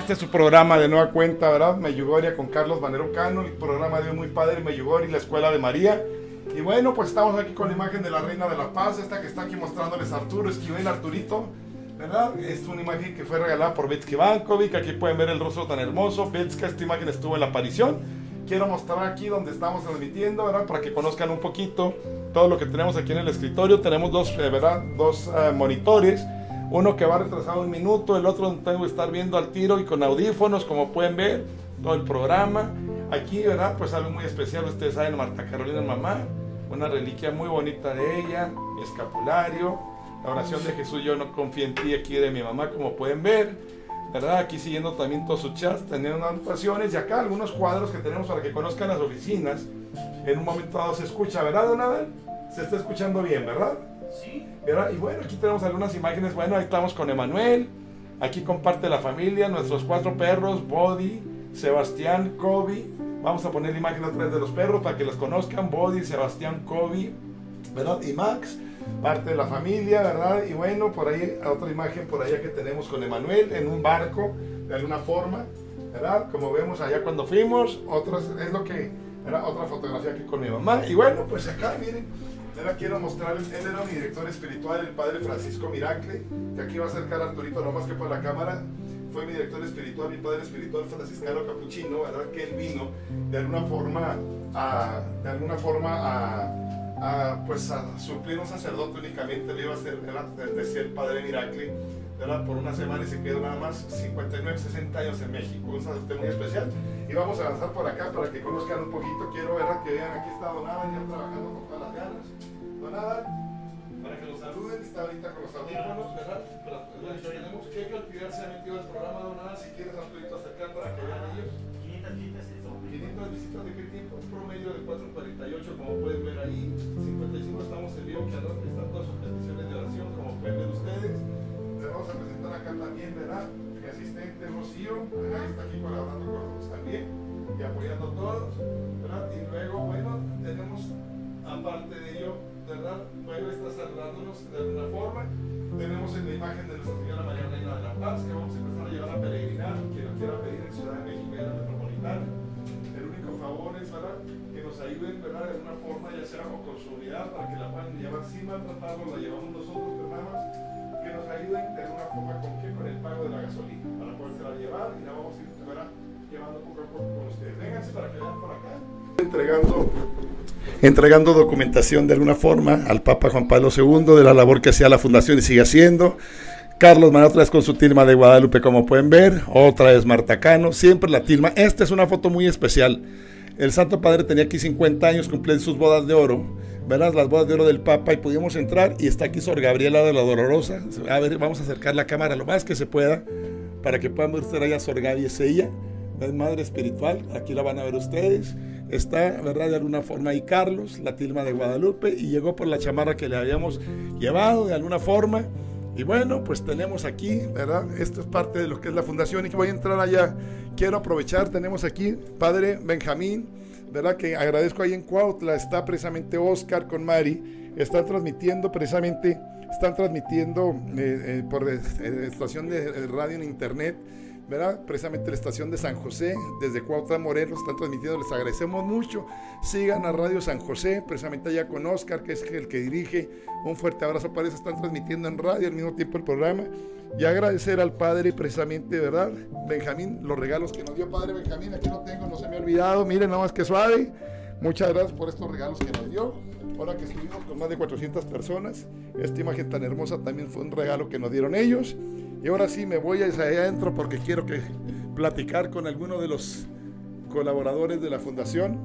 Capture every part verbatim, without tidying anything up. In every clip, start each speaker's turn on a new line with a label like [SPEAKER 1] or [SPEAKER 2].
[SPEAKER 1] Este es su programa de nueva cuenta, ¿verdad? Medjugorje con Carlos Vanero Cano, el programa de muy padre Medjugorje y la Escuela de María. Y bueno, pues estamos aquí con la imagen de la Reina de la Paz, esta que está aquí mostrándoles a Arturo Esquivel, Arturito, ¿verdad? Es una imagen que fue regalada por Betsky Bankovic. Aquí pueden ver el rostro tan hermoso. Betsky, esta imagen estuvo en la aparición. Quiero mostrar aquí donde estamos transmitiendo, ¿verdad? Para que conozcan un poquito todo lo que tenemos aquí en el escritorio. Tenemos dos, eh, ¿verdad? Dos uh, monitores. Uno que va retrasado un minuto, el otro tengo que estar viendo al tiro y con audífonos, como pueden ver, todo el programa. Aquí, ¿verdad? Pues algo muy especial, ustedes saben, Marta Carolina mamá, una reliquia muy bonita de ella, mi escapulario, la oración de Jesús, yo no confío en ti, aquí de mi mamá, como pueden ver, ¿verdad? Aquí siguiendo también todos sus chats, teniendo anotaciones, y acá algunos cuadros que tenemos para que conozcan las oficinas. En un momento dado se escucha, ¿verdad, don Adán? Se está escuchando bien, ¿verdad?
[SPEAKER 2] Sí.
[SPEAKER 1] ¿Verdad? Y bueno, aquí tenemos algunas imágenes. Bueno, ahí estamos con Emanuel. Aquí comparte la familia, nuestros cuatro perros, Body, Sebastián, Kobe. Vamos a poner la imagen otra vez de los perros para que los conozcan. Body, Sebastián, Kobe, ¿verdad? Y Max, parte de la familia, ¿verdad? Y bueno, por ahí otra imagen por allá que tenemos con Emanuel en un barco, de alguna forma, ¿verdad? Como vemos allá cuando fuimos. Otras, es lo que, ¿verdad? Otra fotografía aquí con mi mamá. Y bueno, pues acá, miren. Ahora quiero mostrarles, él era mi director espiritual, el padre Francisco Miracle, que aquí va a acercar a Arturito, no más que por la cámara. Fue mi director espiritual, mi padre espiritual franciscano capuchino, ¿verdad? Que él vino de alguna forma a, de alguna forma a, a, pues a suplir un sacerdote únicamente. Le iba a ser, decía el padre Miracle, ¿verdad? Por una semana y se quedó nada más cincuenta y nueve, sesenta años en México, un sacerdote muy especial. Y vamos a avanzar por acá para que conozcan un poquito. Quiero, ¿verdad? Que vean, aquí está Don Adán ya trabajando con todas las ganas. Don Adán, para que los saluden, está ahorita con los audífonos, ¿verdad? Pero, ¿verdad? Tenemos que actividad se ha metido al programa, Don Adán, si quieres Arturito acercar para que vean ellos.
[SPEAKER 2] quinientas visitas eso.
[SPEAKER 1] quinientas visitas de qué tiempo, un promedio de cuatro cuarenta y ocho, como pueden ver ahí. cincuenta y cinco estamos en vivo, que están todas sus peticiones de oración, como pueden ver ustedes. Les vamos a presentar acá también, ¿verdad? Mi asistente Rocío, ¿verdad? Está aquí colaborando con nosotros también y apoyando a todos, ¿verdad? Y luego, bueno, tenemos, aparte de ello, ¿verdad? Bueno, está saludándonos de alguna forma. Tenemos en la imagen de Nuestra Señora María Reina de la Paz, que vamos a empezar a llevar a peregrinar, quien lo quiera pedir en Ciudad de México y en la metropolitana. El único favor es, ¿verdad? Que nos ayuden, ¿verdad? De alguna forma, ya sea o con su unidad, para que la puedan llevar sin maltratarlo, la llevamos nosotros, pero nada más que nos ayuden de alguna forma con qué, con el pago de la gasolina, para poderse llevar y la vamos a ir, ¿verdad? Llevando poco a poco con ustedes. Vénganse para que vean por acá. Entregando, entregando documentación de alguna forma al Papa Juan Pablo segundo de la labor que hacía la Fundación y sigue haciendo. Carlos Manuel otra vez con su tilma de Guadalupe, como pueden ver. Otra vez Marta Cano, siempre la tilma. Esta es una foto muy especial. El Santo Padre tenía aquí cincuenta años, cumplían sus bodas de oro, ¿verdad? Las bodas de oro del Papa, y pudimos entrar y está aquí Sor Gabriela de la Dolorosa. A ver, vamos a acercar la cámara lo más que se pueda para que puedan ver ustedes allá. Sor Gaby es ella, es madre espiritual, aquí la van a ver ustedes. Está, ¿verdad? De alguna forma ahí Carlos, la tilma de Guadalupe, y llegó por la chamarra que le habíamos llevado de alguna forma. Y bueno, pues tenemos aquí, ¿verdad? Esto es parte de lo que es la fundación y que voy a entrar allá. Quiero aprovechar, tenemos aquí Padre Benjamín, ¿verdad? Que agradezco ahí en Cuautla, está precisamente Oscar con Mari, están transmitiendo precisamente, están transmitiendo eh, eh, por eh, estación de radio en internet, ¿verdad? Precisamente la estación de San José, desde Cuautla, Morelos, están transmitiendo, les agradecemos mucho. Sigan a Radio San José, precisamente allá con Oscar, que es el que dirige. Un fuerte abrazo para eso, están transmitiendo en radio al mismo tiempo el programa. Y agradecer al Padre, precisamente, ¿verdad? Benjamín, los regalos que nos dio Padre Benjamín, aquí lo tengo, no se me ha olvidado, miren nada más que suave. Muchas gracias por estos regalos que nos dio. Ahora que estuvimos con más de cuatrocientas personas, esta imagen tan hermosa también fue un regalo que nos dieron ellos. Y ahora sí me voy hacia allá adentro porque quiero que platicar con alguno de los colaboradores de la fundación.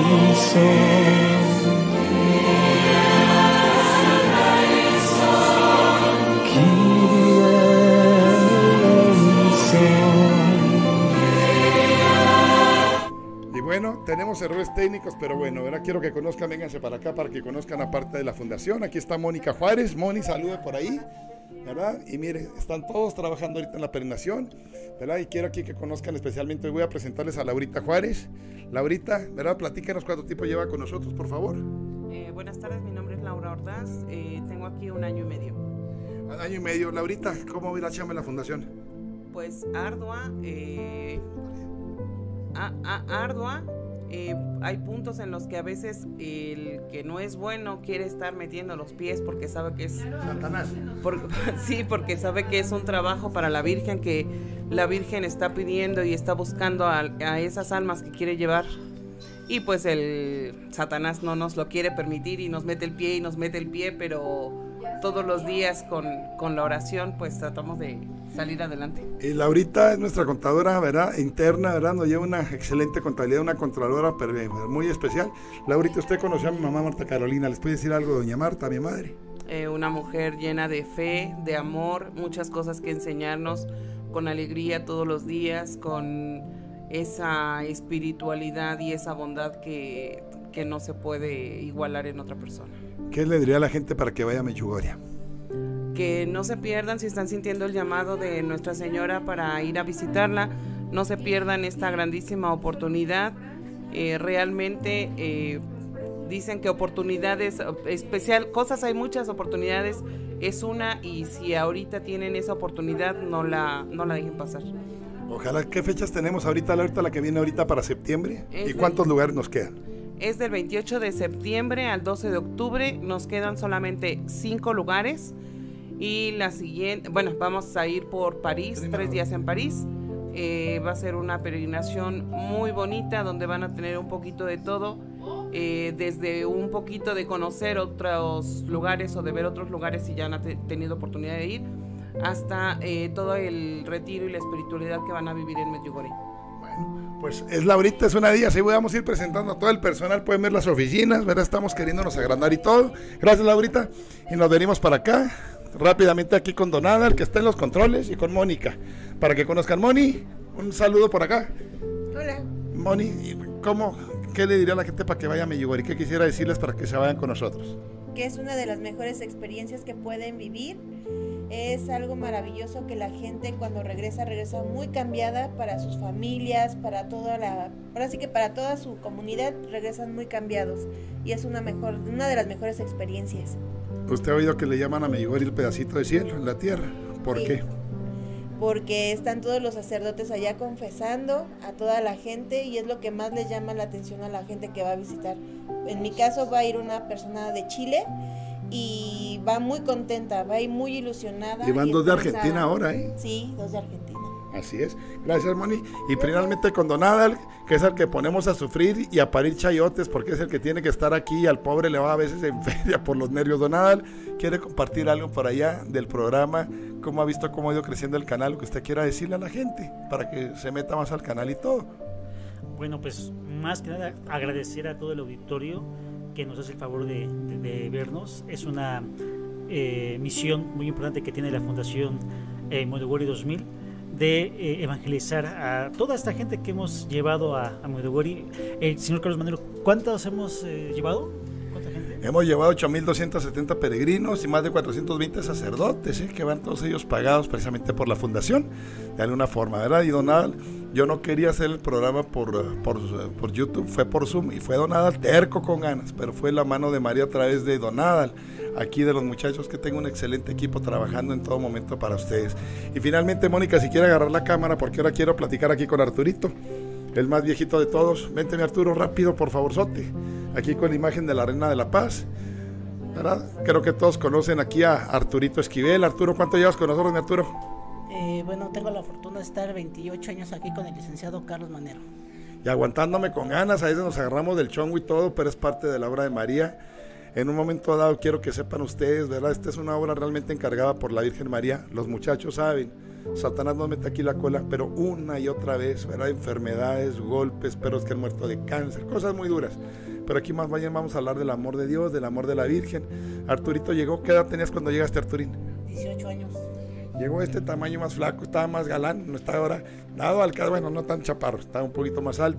[SPEAKER 3] So
[SPEAKER 2] errores técnicos, pero bueno, ¿verdad? Quiero que conozcan, vénganse para acá para que conozcan aparte de la fundación. Aquí está Mónica Juárez. Moni, salude por ahí, ¿verdad? Y miren, están todos trabajando ahorita en la peregrinación, ¿verdad? Y quiero aquí que conozcan especialmente, hoy voy a presentarles a Laurita Juárez. Laurita, ¿verdad? Platícanos cuánto tiempo lleva con nosotros, por favor.
[SPEAKER 3] Eh, buenas tardes, mi nombre es Laura Ordaz, eh, tengo aquí un año y medio.
[SPEAKER 2] Un año y medio. Laurita, ¿cómo va la chamba en la fundación?
[SPEAKER 3] Pues ardua, eh, a, a, ardua, eh, hay puntos en los que a veces el que no es bueno quiere estar metiendo los pies porque sabe que es...
[SPEAKER 2] Satanás.
[SPEAKER 3] Por, sí, porque sabe que es un trabajo para la Virgen, que la Virgen está pidiendo y está buscando a, a esas almas que quiere llevar. Y pues el Satanás no nos lo quiere permitir y nos mete el pie y nos mete el pie, pero todos los días con, con la oración pues tratamos de salir adelante.
[SPEAKER 2] Y Laurita es nuestra contadora, ¿verdad? Interna, ¿verdad? Nos lleva una excelente contabilidad, una controladora muy especial. Laurita, usted conoció a mi mamá Marta Carolina, ¿les puede decir algo de doña Marta, mi madre?
[SPEAKER 3] Eh, una mujer llena de fe, de amor, muchas cosas que enseñarnos, con alegría todos los días, con esa espiritualidad y esa bondad que, que no se puede igualar en otra persona.
[SPEAKER 2] ¿Qué le diría a la gente para que vaya a Medjugorje?
[SPEAKER 3] Que no se pierdan, si están sintiendo el llamado de Nuestra Señora para ir a visitarla, no se pierdan esta grandísima oportunidad. Eh, realmente eh, dicen que oportunidades, especial, cosas hay muchas, oportunidades es una, y si ahorita tienen esa oportunidad, no la, no la dejen pasar.
[SPEAKER 2] Ojalá. ¿Qué fechas tenemos ahorita, ahorita la que viene ahorita para septiembre? Es ¿Y cuántos del, lugares nos quedan?
[SPEAKER 3] Es del veintiocho de septiembre al doce de octubre, nos quedan solamente cinco lugares. Y la siguiente, bueno, vamos a ir por París, Primero. tres días en París. Eh, va a ser una peregrinación muy bonita donde van a tener un poquito de todo, eh, desde un poquito de conocer otros lugares o de ver otros lugares si ya han te, tenido oportunidad de ir, hasta eh, todo el retiro y la espiritualidad que van a vivir en Medjugorje.
[SPEAKER 2] Bueno, pues es Laurita, es una día, así vamos a ir presentando a todo el personal, pueden ver las oficinas, ¿verdad? Estamos queriéndonos agrandar y todo. Gracias, Laurita, y nos venimos para acá, rápidamente aquí con Don Adal, que está en los controles, y con Mónica, para que conozcan. Moni, un saludo por acá.
[SPEAKER 4] Hola.
[SPEAKER 2] Moni, ¿cómo, qué le diría a la gente para que vaya a Medjugorje? ¿Qué quisiera decirles para que se vayan con nosotros?
[SPEAKER 4] Que es una de las mejores experiencias que pueden vivir. Es algo maravilloso que la gente cuando regresa, regresa muy cambiada para sus familias, para toda la, ahora sí que para toda su comunidad regresan muy cambiados y es una mejor, una de las mejores experiencias.
[SPEAKER 2] ¿Usted ha oído que le llaman a Medjugorje el pedacito de cielo en la tierra? ¿Por
[SPEAKER 4] sí,
[SPEAKER 2] qué?
[SPEAKER 4] Porque están todos los sacerdotes allá confesando a toda la gente y es lo que más les llama la atención a la gente que va a visitar. En mi caso va a ir una persona de Chile y va muy contenta, va a ir muy ilusionada.
[SPEAKER 2] Y van y dos de Argentina ahora, ¿eh?
[SPEAKER 4] Sí, dos de Argentina.
[SPEAKER 2] Así es. Gracias, Moni. Y finalmente con Don Adal, que es el que ponemos a sufrir y a parir chayotes, porque es el que tiene que estar aquí y al pobre le va a veces en feria por los nervios. Don Adal, ¿quiere compartir algo por allá del programa? ¿Cómo ha visto cómo ha ido creciendo el canal? Lo que usted quiera decirle a la gente para que se meta más al canal y todo.
[SPEAKER 5] Bueno, pues más que nada agradecer a todo el auditorio que nos hace el favor de, de, de vernos. Es una eh, misión muy importante que tiene la Fundación eh, Medjugorje dos mil de eh, evangelizar a toda esta gente que hemos llevado a, a Medjugorje. El eh, señor Carlos Manero, ¿cuántos hemos eh, llevado? ¿Cuánta gente?
[SPEAKER 2] Hemos llevado ocho mil doscientos setenta peregrinos y más de cuatrocientos veinte sacerdotes, ¿eh? que van todos ellos pagados precisamente por la fundación, de alguna forma, ¿verdad? Y Don Adal, yo no quería hacer el programa por, por, por YouTube, fue por Zoom, y fue Don Adal terco con ganas, pero fue la mano de María a través de Don Adal, aquí de los muchachos, que tengo un excelente equipo trabajando en todo momento para ustedes. Y finalmente, Mónica, si quiere agarrar la cámara, porque ahora quiero platicar aquí con Arturito, el más viejito de todos. Vente, mi Arturo, rápido, por favor, sote. Aquí con la imagen de la Reina de la Paz, ¿verdad? Creo que todos conocen aquí a Arturito Esquivel. Arturo, ¿cuánto llevas con nosotros, mi Arturo?
[SPEAKER 6] Eh, bueno, tengo la fortuna de estar veintiocho años aquí con el licenciado Carlos Manero.
[SPEAKER 2] Y aguantándome con ganas, a veces nos agarramos del chongo y todo, pero es parte de la obra de María. En un momento dado quiero que sepan ustedes, ¿verdad? Esta es una obra realmente encargada por la Virgen María. Los muchachos saben, Satanás nos mete aquí la cola, pero una y otra vez, ¿verdad? Enfermedades, golpes, perros que han muerto de cáncer, cosas muy duras. Pero aquí más bien vamos a hablar del amor de Dios, del amor de la Virgen. Arturito llegó, ¿qué edad tenías cuando llegaste, Arturín?
[SPEAKER 6] dieciocho años.
[SPEAKER 2] Llegó este tamaño más flaco, estaba más galán, no estaba ahora, dado al caso, bueno, no tan chaparro, estaba un poquito más alto,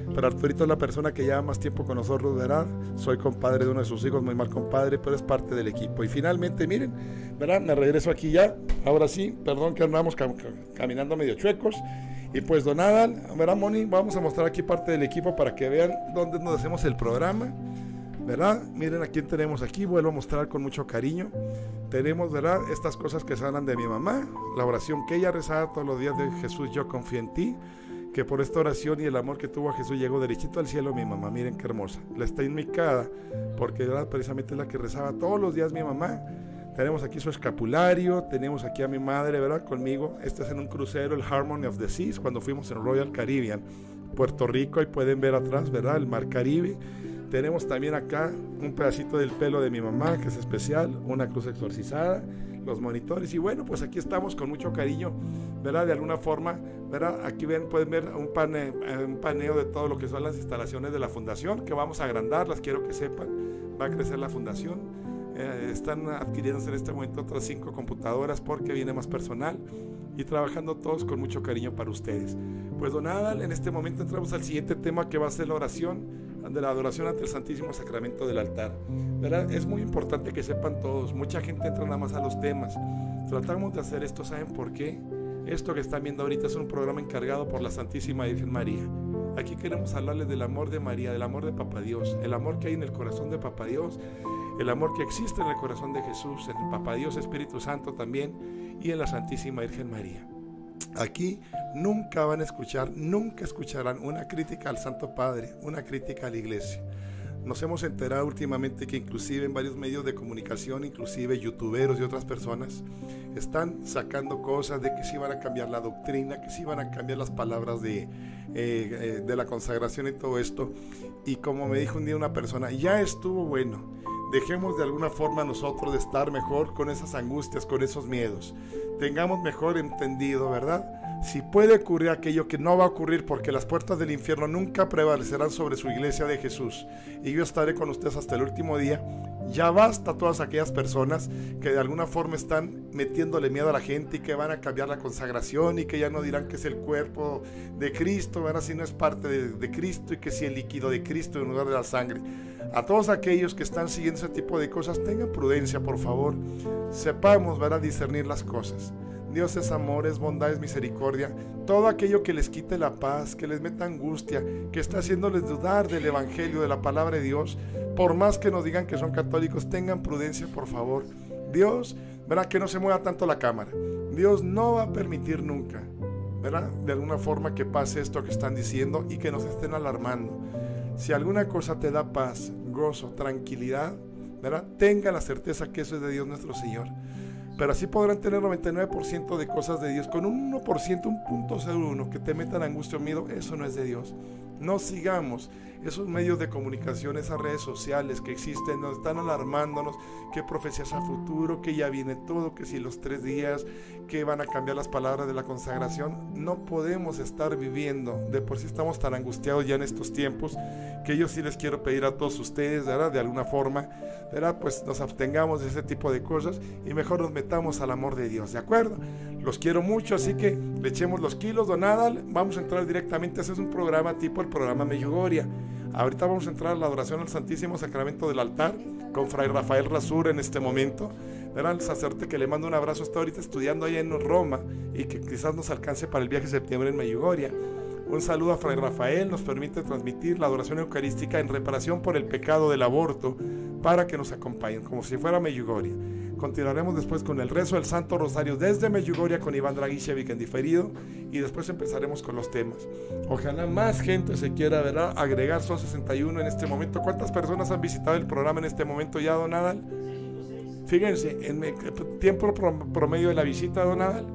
[SPEAKER 2] pero Arturito es la persona que lleva más tiempo con nosotros, ¿verdad? Soy compadre de uno de sus hijos, muy mal compadre, pero es parte del equipo. Y finalmente, miren, ¿verdad? Me regreso aquí ya, ahora sí, perdón que andamos cam caminando medio chuecos. Y pues don Adal, ¿verdad, Moni? Vamos a mostrar aquí parte del equipo para que vean dónde nos hacemos el programa, ¿verdad? Miren a quién tenemos aquí, vuelvo a mostrar con mucho cariño. Tenemos, ¿verdad? Estas cosas que salen de mi mamá, la oración que ella rezaba todos los días de Jesús, yo confío en ti, que por esta oración y el amor que tuvo a Jesús llegó derechito al cielo mi mamá. Miren qué hermosa, la está inmicada, porque ¿verdad? Precisamente es la que rezaba todos los días mi mamá. Tenemos aquí su escapulario, tenemos aquí a mi madre, ¿verdad? Conmigo. Este es en un crucero, el Harmony of the Seas, cuando fuimos en Royal Caribbean, Puerto Rico, y pueden ver atrás, ¿verdad? El mar Caribe. Tenemos también acá un pedacito del pelo de mi mamá, que es especial, una cruz exorcizada, los monitores, y bueno, pues aquí estamos con mucho cariño, ¿verdad? De alguna forma, ¿verdad? Aquí ven, pueden ver un, pane, un paneo de todo lo que son las instalaciones de la fundación, que vamos a agrandarlas, quiero que sepan, va a crecer la fundación. Eh, están adquiriéndose en este momento otras cinco computadoras porque viene más personal y trabajando todos con mucho cariño para ustedes. Pues don Adal, en este momento entramos al siguiente tema, que va a ser la oración, de la adoración ante el Santísimo Sacramento del altar, ¿verdad? Es muy importante que sepan todos, mucha gente entra nada más a los temas. Tratamos de hacer esto, ¿saben por qué? Esto que están viendo ahorita es un programa encargado por la Santísima Virgen María. Aquí queremos hablarles del amor de María, del amor de Papá Dios, el amor que hay en el corazón de Papá Dios, el amor que existe en el corazón de Jesús, en el Papá Dios, Espíritu Santo también, y en la Santísima Virgen María. Aquí nunca van a escuchar, nunca escucharán una crítica al Santo Padre, una crítica a la Iglesia. Nos hemos enterado últimamente que inclusive en varios medios de comunicación, inclusive youtuberos y otras personas, están sacando cosas de que sí van a cambiar la doctrina, que sí van a cambiar las palabras de, eh, eh, de la consagración y todo esto. Y como me dijo un día una persona, ya estuvo bueno, dejemos de alguna forma nosotros de estar mejor con esas angustias, con esos miedos. Tengamos mejor entendido, ¿verdad? Si puede ocurrir aquello, que no va a ocurrir, porque las puertas del infierno nunca prevalecerán sobre su iglesia de Jesús, y yo estaré con ustedes hasta el último día. Ya basta a todas aquellas personas que de alguna forma están metiéndole miedo a la gente y que van a cambiar la consagración y que ya no dirán que es el cuerpo de Cristo, ¿verdad? Si no es parte de, de Cristo, y que si el líquido de Cristo en lugar de la sangre. A todos aquellos que están siguiendo ese tipo de cosas, tengan prudencia, por favor. Sepamos, ¿verdad?, discernir las cosas. Dios es amor, es bondad, es misericordia. Todo aquello que les quite la paz, que les meta angustia, que está haciéndoles dudar del evangelio, de la palabra de Dios, por más que nos digan que son católicos, tengan prudencia, por favor. Dios, ¿verdad?, que no se mueva tanto la cámara. Dios no va a permitir nunca, ¿verdad?, de alguna forma que pase esto que están diciendo y que nos estén alarmando. Si alguna cosa te da paz, gozo, tranquilidad, ¿verdad?, tenga la certeza que eso es de Dios nuestro Señor. Pero así podrán tener noventa y nueve por ciento de cosas de Dios. Con un uno por ciento, un punto cero uno que te metan angustia o miedo, eso no es de Dios. No sigamos esos medios de comunicación, esas redes sociales que existen, nos están alarmándonos que profecías a futuro, que ya viene todo, que si los tres días, que van a cambiar las palabras de la consagración. No podemos estar viviendo, de por sí estamos tan angustiados ya en estos tiempos, que yo sí les quiero pedir a todos ustedes, ¿verdad?, de alguna forma, ¿verdad?, pues nos abstengamos de ese tipo de cosas y mejor nos metamos al amor de Dios, ¿de acuerdo? Los quiero mucho, así que le echemos los kilos, don Adal. Vamos a entrar directamente, ese es un programa tipo el programa Medjugorje. Ahorita vamos a entrar a la adoración al Santísimo Sacramento del altar con Fray Rafael Rasura en este momento. Era el sacerdote que le mando un abrazo, está ahorita estudiando allá en Roma y que quizás nos alcance para el viaje de septiembre en Medjugorje. Un saludo a Fray Rafael, nos permite transmitir la adoración eucarística en reparación por el pecado del aborto para que nos acompañen, como si fuera Medjugorje. Continuaremos después con el rezo del Santo Rosario desde Medjugorje con Iván Dragicevic en diferido y después empezaremos con los temas. Ojalá más gente se quiera, ¿verdad?, agregar. Son sesenta y uno en este momento. ¿Cuántas personas han visitado el programa en este momento ya, don Adal? Fíjense, en el tiempo promedio de la visita, don Adal.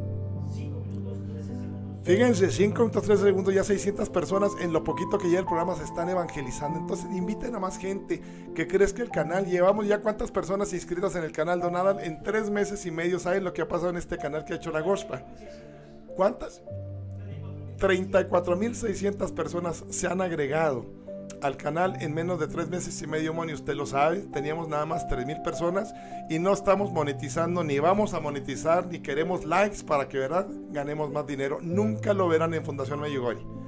[SPEAKER 2] Fíjense, cinco minutos trece segundos, ya seiscientas personas en lo poquito que ya el programa se están evangelizando. Entonces inviten a más gente que crezca el canal. Llevamos ya cuántas personas inscritas en el canal, don Adal, en tres meses y medio. ¿Saben lo que ha pasado en este canal que ha hecho la Gospa? ¿Cuántas? treinta y cuatro mil seiscientas personas se han agregado al canal en menos de tres meses y medio, Moni, usted lo sabe. Teníamos nada más tres mil personas y no estamos monetizando, ni vamos a monetizar, ni queremos likes para que, ¿verdad?, ganemos más dinero. Nunca lo verán en Fundación Medjugorje.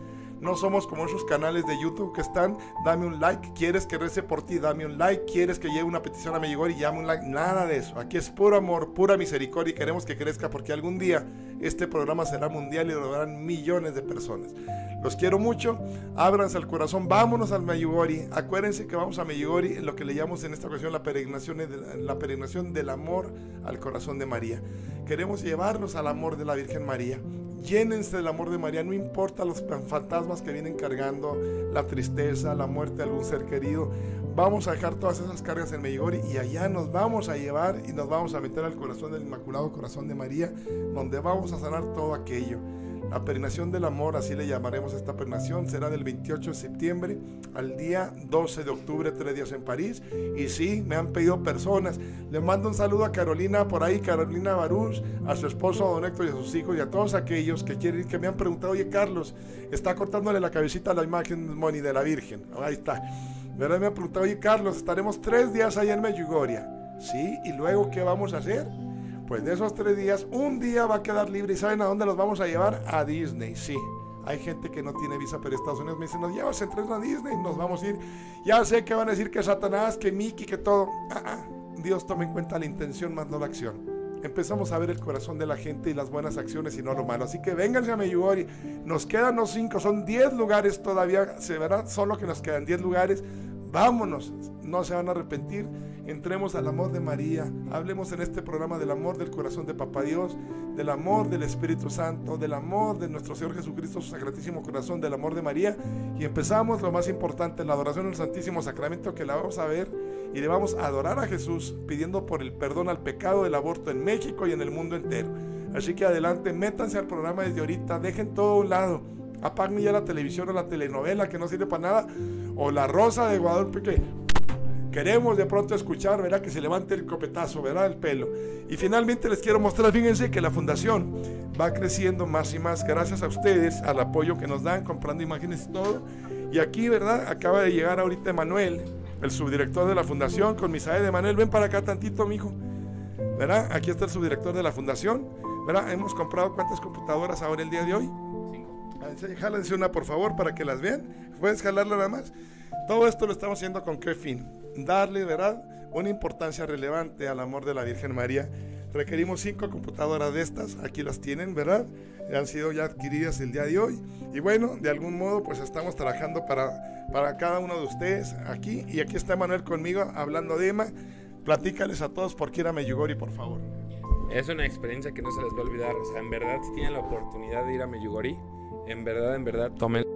[SPEAKER 2] No somos como esos canales de YouTube que están, dame un like, quieres que rece por ti, dame un like, quieres que lleve una petición a Medjugorje y llame un like, nada de eso. Aquí es puro amor, pura misericordia y queremos que crezca porque algún día este programa será mundial y lo verán millones de personas. Los quiero mucho, ábranse al corazón, vámonos al Medjugorje. Acuérdense que vamos a Medjugorje, lo que le llamamos en esta ocasión la peregrinación, la peregrinación del amor al corazón de María. Queremos llevarlos al amor de la Virgen María. Llénense del amor de María, no importa los fantasmas que vienen cargando, la tristeza, la muerte de algún ser querido. Vamos a dejar todas esas cargas en Medjugorje y allá nos vamos a llevar y nos vamos a meter al corazón del Inmaculado Corazón de María, donde vamos a sanar todo aquello. La peregrinación del amor, así le llamaremos a esta peregrinación, será del veintiocho de septiembre al día doce de octubre, tres días en París. Y sí, me han pedido personas. Le mando un saludo a Carolina por ahí, Carolina Barús, a su esposo Don Héctor y a sus hijos y a todos aquellos que quieren, que me han preguntado, oye Carlos, está cortándole la cabecita a la imagen Moni de la Virgen. Ahí está. ¿Verdad? Me han preguntado, oye Carlos, estaremos tres días allá en Medjugorje. Sí, y luego ¿qué vamos a hacer? Pues de esos tres días, un día va a quedar libre. ¿Y saben a dónde los vamos a llevar? A Disney, sí. Hay gente que no tiene visa para Estados Unidos. Me dicen, nos llevas en tres a Disney, nos vamos a ir. Ya sé que van a decir que Satanás, que Mickey, que todo. Ah, ah. Dios toma en cuenta la intención más no la acción. Empezamos a ver el corazón de la gente y las buenas acciones y no lo malo. Así que vénganse a Medjugorje. Nos quedan los cinco, son diez lugares todavía. Se verá solo que nos quedan diez lugares. Vámonos, no se van a arrepentir. Entremos al amor de María, hablemos en este programa del amor del corazón de Papá Dios, del amor del Espíritu Santo, del amor de nuestro Señor Jesucristo, su Sacratísimo Corazón, del amor de María, y empezamos lo más importante, la adoración del Santísimo Sacramento, que la vamos a ver y le vamos a adorar a Jesús, pidiendo por el perdón al pecado del aborto en México y en el mundo entero. Así que adelante, métanse al programa desde ahorita, dejen todo a un lado, apaguen ya la televisión o la telenovela que no sirve para nada, o La Rosa de Guadalupe, que queremos de pronto escuchar, ¿verdad? Que se levante el copetazo, ¿verdad? El pelo. Y finalmente les quiero mostrar, fíjense que la fundación va creciendo más y más gracias a ustedes, al apoyo que nos dan, comprando imágenes y todo. Y aquí, ¿verdad? Acaba de llegar ahorita Emanuel, el subdirector de la fundación, con Misael. De Emanuel, ven para acá tantito, mijo. ¿Verdad? Aquí está el subdirector de la fundación, ¿verdad? Hemos comprado ¿cuántas computadoras ahora el día de hoy? Cinco. Jálense una, por favor, para que las vean. ¿Puedes jalarla nada más? Todo esto lo estamos haciendo con qué fin, darle, ¿verdad?, una importancia relevante al amor de la Virgen María. Requerimos cinco computadoras de estas, aquí las tienen, ¿verdad? Han sido ya adquiridas el día de hoy. Y bueno, de algún modo pues estamos trabajando para, para cada uno de ustedes aquí. Y aquí está Manuel conmigo hablando de Emma. Platícales a todos por qué ir a Medjugorje, por favor.
[SPEAKER 7] Es una experiencia que no se les va a olvidar. O sea, en verdad, si tienen la oportunidad de ir a Medjugorje, en verdad, en verdad, tomen.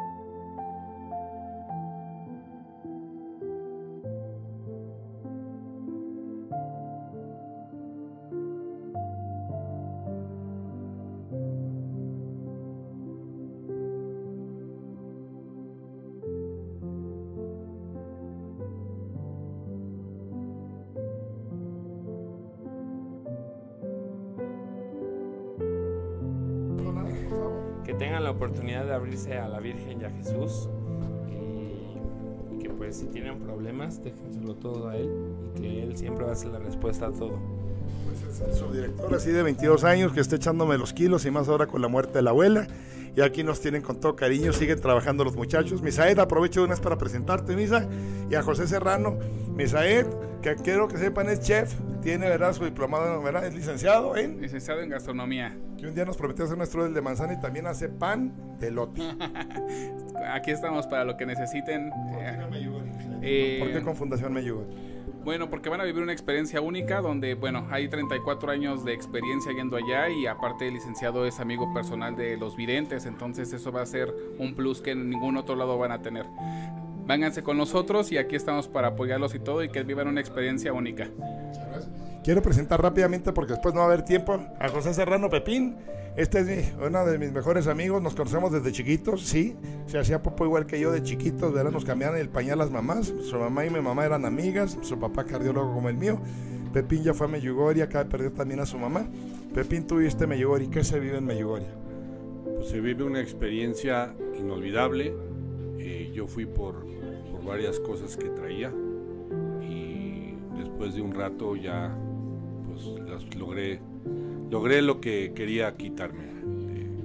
[SPEAKER 7] Que tengan la oportunidad de abrirse a la Virgen y a Jesús, y, y que pues si tienen problemas déjenselo todo a Él y que Él siempre va a ser la respuesta a todo.
[SPEAKER 2] Pues es el subdirector así de veintidós años que está echándome los kilos y más ahora con la muerte de la abuela, y aquí nos tienen con todo cariño, siguen trabajando los muchachos. Misael, aprovecho de una vez para presentarte, Misa, y a José Serrano. Misael, que quiero que sepan, es chef, tiene, ¿verdad?, su diplomado, ¿verdad?, es licenciado en...
[SPEAKER 8] Licenciado en gastronomía.
[SPEAKER 2] Que un día nos prometió hacer nuestro del de manzana y también hace pan de elote.
[SPEAKER 8] Aquí estamos para lo que necesiten.
[SPEAKER 2] ¿Por qué no Medjugorje?
[SPEAKER 8] Eh,
[SPEAKER 2] ¿Por qué con Fundación Medjugorje?
[SPEAKER 8] Bueno, porque van a vivir una experiencia única donde, bueno, hay treinta y cuatro años de experiencia yendo allá, y aparte el licenciado es amigo personal de los videntes, entonces eso va a ser un plus que en ningún otro lado van a tener. Vénganse con nosotros y aquí estamos para apoyarlos y todo, y que vivan una experiencia única.
[SPEAKER 2] Quiero presentar rápidamente, porque después no va a haber tiempo, a José Serrano Pepín. Este es mi, uno de mis mejores amigos, nos conocemos desde chiquitos, sí, se hacía popo igual que yo de chiquitos, ¿verdad? Nos cambiaban el pañal las mamás, su mamá y mi mamá eran amigas, su papá cardiólogo como el mío. Pepín ya fue a Medjugorje, acaba de perder también a su mamá. Pepín, tú viste Medjugorje, ¿qué se vive en Medjugorje?
[SPEAKER 9] Pues se vive una experiencia inolvidable. Eh, yo fui por, por varias cosas que traía, y después de un rato ya pues las logré logré lo que quería quitarme de, de lo que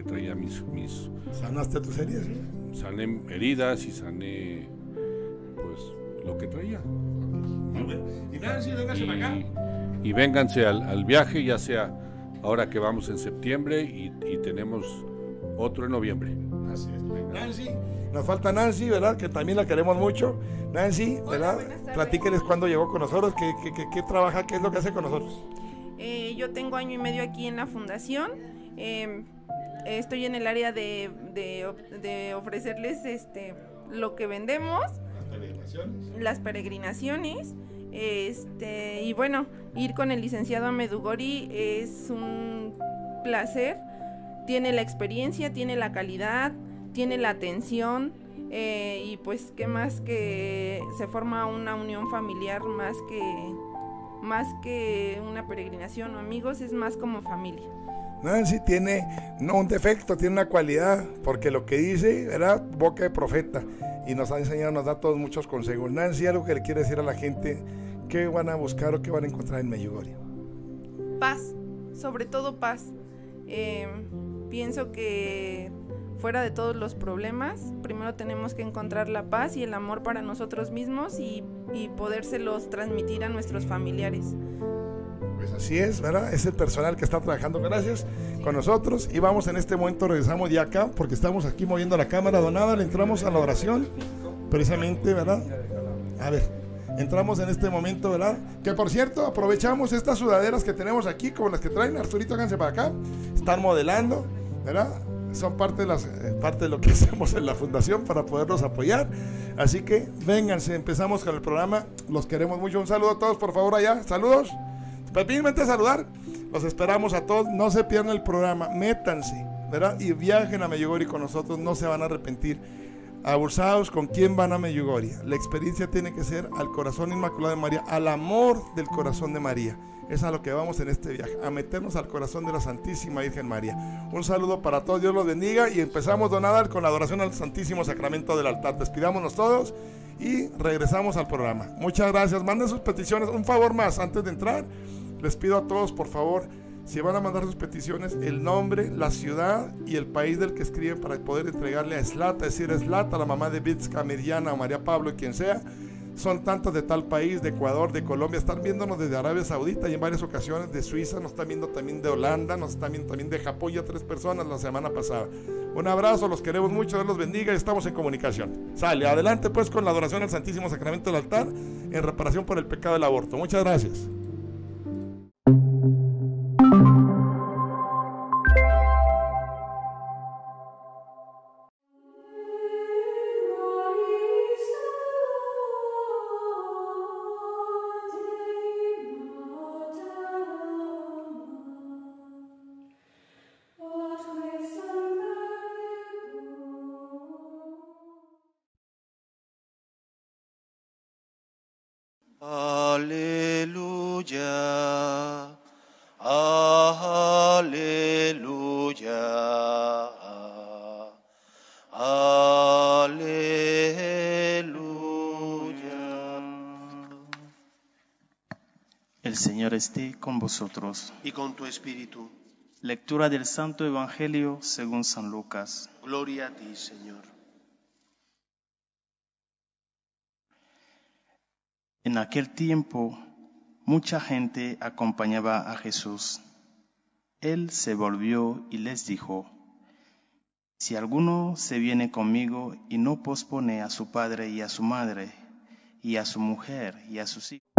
[SPEAKER 9] que traía mis... mis
[SPEAKER 2] ¿Sanaste tus heridas?
[SPEAKER 9] Sané heridas y sané, pues, lo que traía.
[SPEAKER 2] Y Nancy, véngase para acá.
[SPEAKER 9] Y vénganse al, al viaje, ya sea ahora que vamos en septiembre y, y tenemos otro en noviembre.
[SPEAKER 2] Así es. Nancy, nos falta Nancy, ¿verdad? Que también la queremos mucho. Nancy, ¿verdad? Platíqueles cuándo llegó con nosotros, qué, qué, qué, qué trabaja, qué es lo que hace con nosotros.
[SPEAKER 10] Eh, yo tengo año y medio aquí en la fundación. Eh, estoy en el área de, de, de ofrecerles este, lo que vendemos,
[SPEAKER 2] Las peregrinaciones.
[SPEAKER 10] las peregrinaciones. Este, y bueno, ir con el licenciado a Medjugorje es un placer. Tiene la experiencia, tiene la calidad, tiene la atención, eh, y pues qué más que se forma una unión familiar más que más que una peregrinación o amigos, es más como familia.
[SPEAKER 2] Nancy tiene no un defecto, tiene una cualidad, porque lo que dice, ¿verdad? Boca de profeta, y nos ha enseñado, nos da todos muchos consejos. Nancy, algo que le quiere decir a la gente, ¿qué van a buscar o qué van a encontrar en Medjugorje?
[SPEAKER 10] Paz, sobre todo paz. Eh, pienso que fuera de todos los problemas, primero tenemos que encontrar la paz y el amor para nosotros mismos y, y podérselos transmitir a nuestros familiares.
[SPEAKER 2] Pues así es, ¿verdad? Es el personal que está trabajando, gracias, con nosotros. Y vamos en este momento, regresamos ya acá, porque estamos aquí moviendo la cámara. Donada, le entramos a la oración, precisamente, ¿verdad? A ver, entramos en este momento, ¿verdad? Que por cierto, aprovechamos estas sudaderas que tenemos aquí, como las que traen. Arturito, háganse para acá. Están modelando, ¿verdad? Son parte de, las, eh, parte de lo que hacemos en la fundación para poderlos apoyar. Así que vénganse, empezamos con el programa. Los queremos mucho. Un saludo a todos, por favor, allá. Saludos. Pepín, vente a saludar. Los esperamos a todos. No se pierdan el programa. Métanse, ¿verdad? Y viajen a Medjugorje con nosotros. No se van a arrepentir. Abusados, ¿con quién van a Medjugorje? La experiencia tiene que ser al corazón inmaculado de María, al amor del corazón de María. Es a lo que vamos en este viaje, a meternos al corazón de la Santísima Virgen María. Un saludo para todos, Dios los bendiga, y empezamos, don Adal, con la adoración al Santísimo Sacramento del altar. Despidámonos todos y regresamos al programa. Muchas gracias, manden sus peticiones. Un favor más, antes de entrar, les pido a todos, por favor, si van a mandar sus peticiones, el nombre, la ciudad y el país del que escriben, para poder entregarle a Slata, es decir, a Slata, la mamá de Vitska, Miriana o María Pablo y quien sea. Son tantos de tal país, de Ecuador, de Colombia, están viéndonos desde Arabia Saudita y en varias ocasiones de Suiza, nos están viendo también de Holanda, nos están viendo también de Japón, ya tres personas la semana pasada. Un abrazo, los queremos mucho, Dios los bendiga y estamos en comunicación. Sale, adelante pues con la adoración al Santísimo Sacramento del altar en reparación por el pecado del aborto. Muchas gracias.
[SPEAKER 11] Aleluya, aleluya, aleluya.
[SPEAKER 12] El Señor esté con vosotros.
[SPEAKER 11] Y con tu espíritu.
[SPEAKER 12] Lectura del Santo Evangelio según San Lucas.
[SPEAKER 11] Gloria a ti, Señor.
[SPEAKER 12] En aquel tiempo, mucha gente acompañaba a Jesús. Él se volvió y les dijo: Si alguno se viene conmigo y no pospone a su padre y a su madre, y a su mujer y a sus hijos.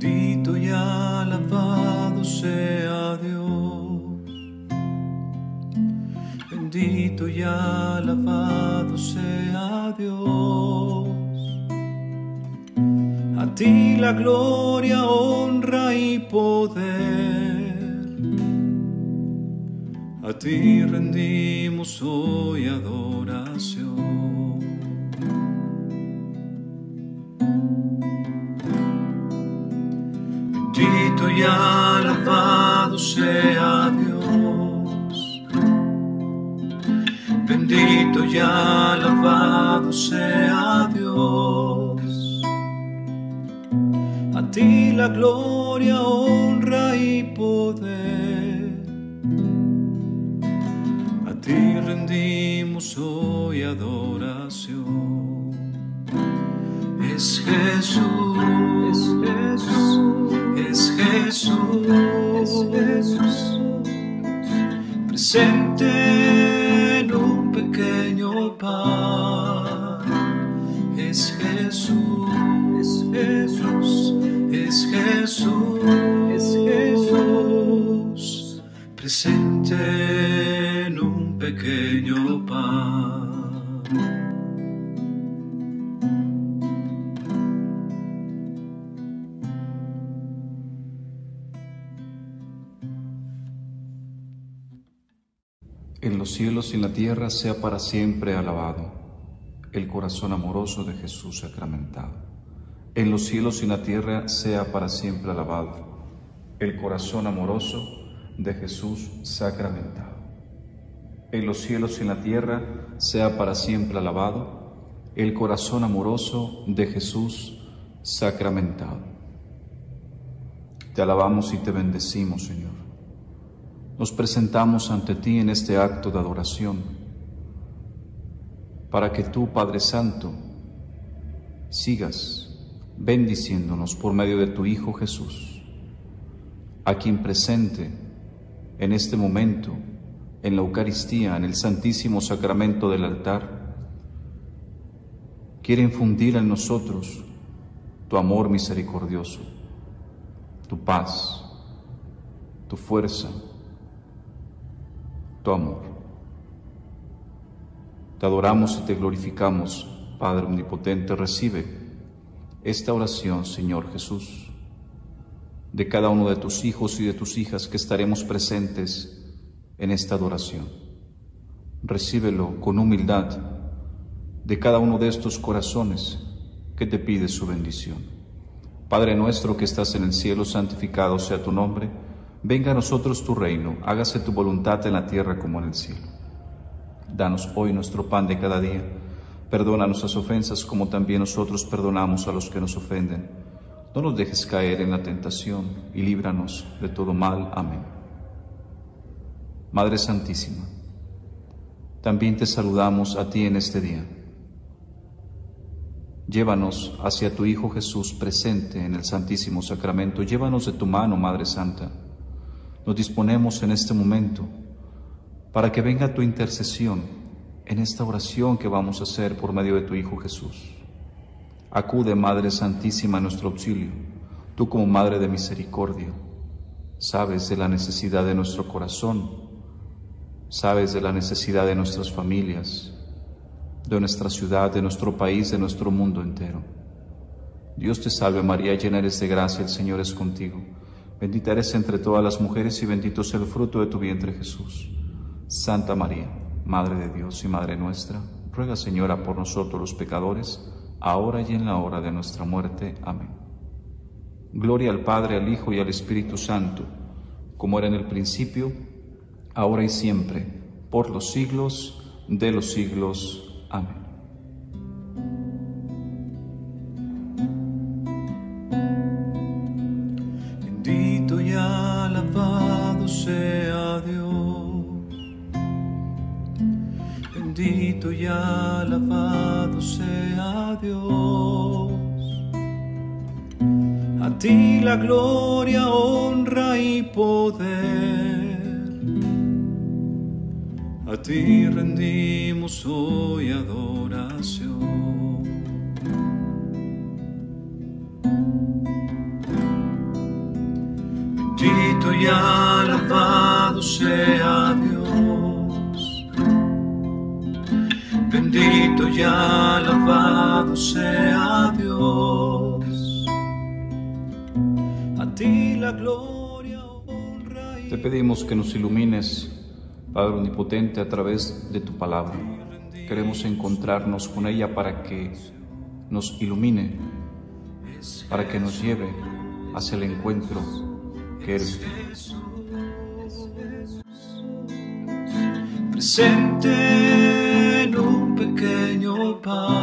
[SPEAKER 13] Bendito y alabado sea Dios Bendito y alabado sea Dios. A ti la gloria, honra y poder. A ti rendimos hoy adoración. Bendito y alabado sea Dios. Bendito y alabado sea Dios. A ti la gloria, honra y poder. A ti rendimos hoy adoración. Es Jesús, es Jesús, es Jesús, es Jesús, presente en un pequeño pan. Es Jesús, es Jesús, es Jesús, es Jesús, presente en un pequeño pan.
[SPEAKER 14] En los cielos y en la tierra sea para siempre alabado el corazón amoroso de Jesús sacramentado. En los cielos y en la tierra sea para siempre alabado el corazón amoroso de Jesús sacramentado. En los cielos y en la tierra sea para siempre alabado el corazón amoroso de Jesús sacramentado. Te alabamos y te bendecimos, Señor. Nos presentamos ante ti en este acto de adoración, para que tú, Padre Santo, sigas bendiciéndonos por medio de tu Hijo Jesús, a quien presente en este momento, en la Eucaristía, en el Santísimo Sacramento del altar, quiere infundir en nosotros tu amor misericordioso, tu paz, tu fuerza, tu amor. Te adoramos y te glorificamos, Padre Omnipotente. Recibe esta oración, Señor Jesús, de cada uno de tus hijos y de tus hijas que estaremos presentes en esta adoración. Recíbelo con humildad de cada uno de estos corazones que te pide su bendición. Padre nuestro que estás en el cielo, santificado sea tu nombre. Venga a nosotros tu reino, hágase tu voluntad en la tierra como en el cielo. Danos hoy nuestro pan de cada día. Perdona nuestras ofensas como también nosotros perdonamos a los que nos ofenden. No nos dejes caer en la tentación y líbranos de todo mal. Amén. Madre Santísima, también te saludamos a ti en este día. Llévanos hacia tu Hijo Jesús presente en el Santísimo Sacramento. Llévanos de tu mano, Madre Santa. Nos disponemos en este momento para que venga tu intercesión en esta oración que vamos a hacer por medio de tu Hijo Jesús. Acude, Madre Santísima, a nuestro auxilio. Tú como Madre de misericordia, sabes de la necesidad de nuestro corazón, sabes de la necesidad de nuestras familias, de nuestra ciudad, de nuestro país, de nuestro mundo entero. Dios te salve María, llena eres de gracia, el Señor es contigo. Bendita eres entre todas las mujeres y bendito es el fruto de tu vientre, Jesús. Santa María, Madre de Dios y Madre nuestra, ruega, Señora, por nosotros los pecadores, ahora y en la hora de nuestra muerte. Amén. Gloria al Padre, al Hijo y al Espíritu Santo, como era en el principio, ahora y siempre, por los siglos de los siglos. Amén.
[SPEAKER 13] Bendito y alabado sea Dios. Bendito y alabado sea Dios. A ti la gloria, honra y poder. A ti rendimos hoy adoración. Bendito y alabado sea Dios. Bendito y alabado sea Dios. A ti la gloria, honra y...
[SPEAKER 14] Te pedimos que nos ilumines, Padre Omnipotente, a través de tu palabra. Queremos encontrarnos con ella para que nos ilumine, para que nos lleve hacia el encuentro que eres tú.
[SPEAKER 13] Presente en un pequeño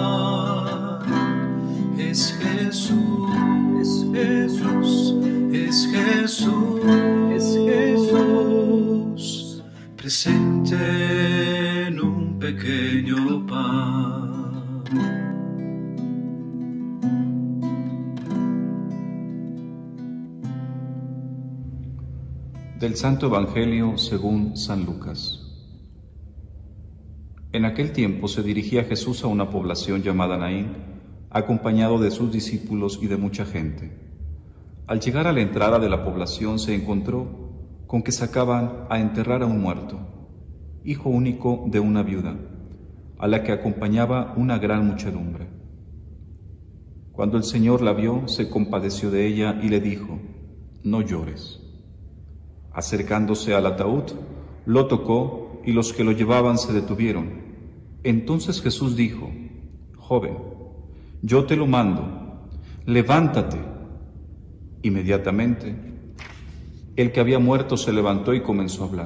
[SPEAKER 13] pan, es Jesús, es Jesús, es Jesús, es Jesús. Presente en un pequeño pan.
[SPEAKER 14] Del Santo Evangelio según San Lucas. En aquel tiempo se dirigía Jesús a una población llamada Naín, acompañado de sus discípulos y de mucha gente. Al llegar a la entrada de la población se encontró con que sacaban a enterrar a un muerto, hijo único de una viuda, a la que acompañaba una gran muchedumbre. Cuando el Señor la vio, se compadeció de ella y le dijo: no llores. Acercándose al ataúd, lo tocó y los que lo llevaban se detuvieron. Entonces Jesús dijo: joven, yo te lo mando, levántate. Inmediatamente, el que había muerto se levantó y comenzó a hablar.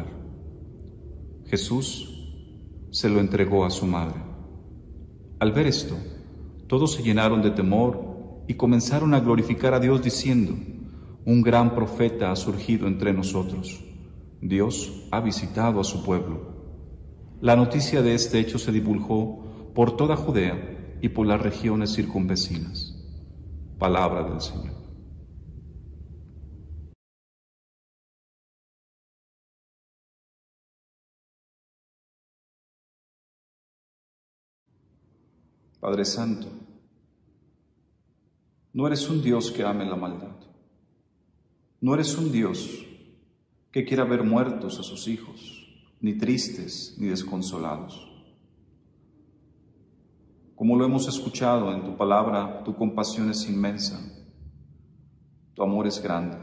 [SPEAKER 14] Jesús se lo entregó a su madre. Al ver esto, todos se llenaron de temor y comenzaron a glorificar a Dios diciendo: un gran profeta ha surgido entre nosotros. Dios ha visitado a su pueblo. La noticia de este hecho se divulgó por toda Judea y por las regiones circunvecinas. Palabra del Señor. Padre Santo, no eres un Dios que ame la maldad. No eres un Dios que quiera ver muertos a sus hijos, ni tristes ni desconsolados. Como lo hemos escuchado en tu palabra, tu compasión es inmensa, tu amor es grande.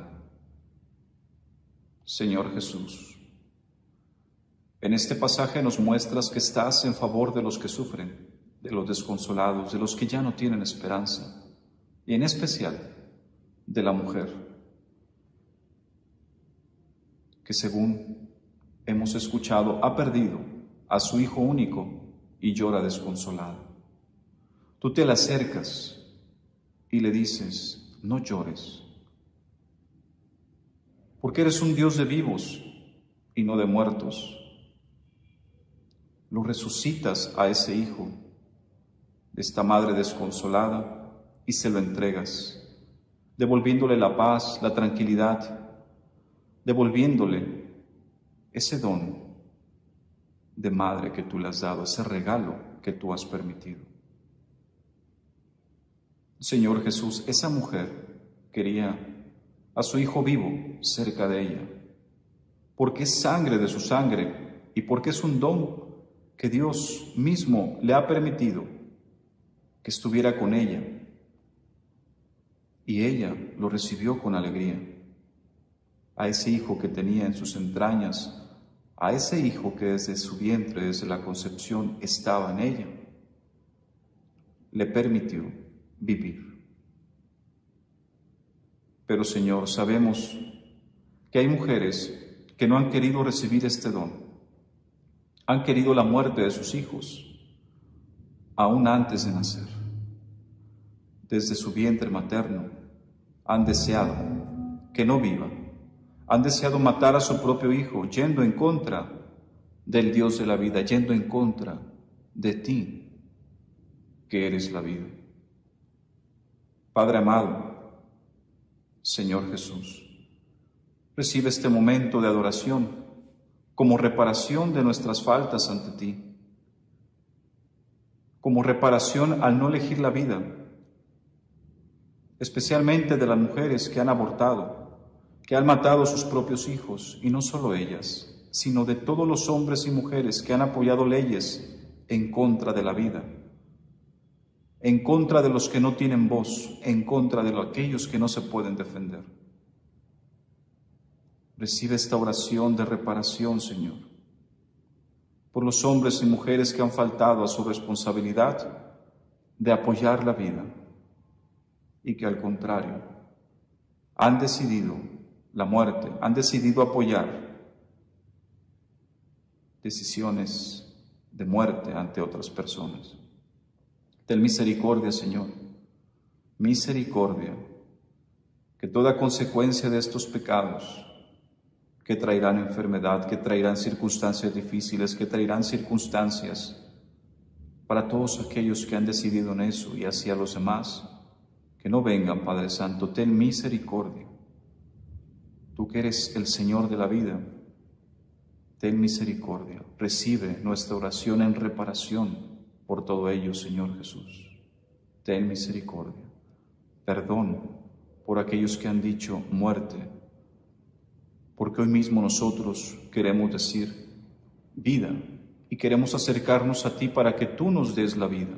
[SPEAKER 14] Señor Jesús, en este pasaje nos muestras que estás en favor de los que sufren, de los desconsolados, de los que ya no tienen esperanza, y en especial de la mujer, que según hemos escuchado, ha perdido a su hijo único y llora desconsolada. Tú te le acercas y le dices: no llores, porque eres un Dios de vivos y no de muertos. Lo resucitas a ese hijo de esta madre desconsolada y se lo entregas, devolviéndole la paz, la tranquilidad, devolviéndole ese don de madre que tú le has dado, ese regalo que tú has permitido. Señor Jesús, esa mujer quería a su hijo vivo cerca de ella, porque es sangre de su sangre y porque es un don que Dios mismo le ha permitido que estuviera con ella, y ella lo recibió con alegría. A ese hijo que tenía en sus entrañas, a ese hijo que desde su vientre, desde la concepción, estaba en ella, le permitió vivir. Pero, Señor, sabemos que hay mujeres que no han querido recibir este don, han querido la muerte de sus hijos, aún antes de nacer. Desde su vientre materno han deseado que no viva. Han deseado matar a su propio hijo, yendo en contra del Dios de la vida, yendo en contra de ti, que eres la vida. Padre amado, Señor Jesús, recibe este momento de adoración como reparación de nuestras faltas ante ti, como reparación al no elegir la vida, especialmente de las mujeres que han abortado, que han matado a sus propios hijos, y no solo ellas, sino de todos los hombres y mujeres que han apoyado leyes en contra de la vida, en contra de los que no tienen voz, en contra de aquellos que no se pueden defender. Recibe esta oración de reparación, Señor, por los hombres y mujeres que han faltado a su responsabilidad de apoyar la vida y que al contrario han decidido la muerte, han decidido apoyar decisiones de muerte ante otras personas. Ten misericordia, Señor, misericordia, que toda consecuencia de estos pecados que traerán enfermedad, que traerán circunstancias difíciles, que traerán circunstancias para todos aquellos que han decidido en eso y hacia los demás, que no vengan, Padre Santo. Ten misericordia. Tú que eres el Señor de la vida, ten misericordia. Recibe nuestra oración en reparación por todo ello, Señor Jesús. Ten misericordia. Perdón por aquellos que han dicho muerte, porque hoy mismo nosotros queremos decir vida y queremos acercarnos a ti para que tú nos des la vida.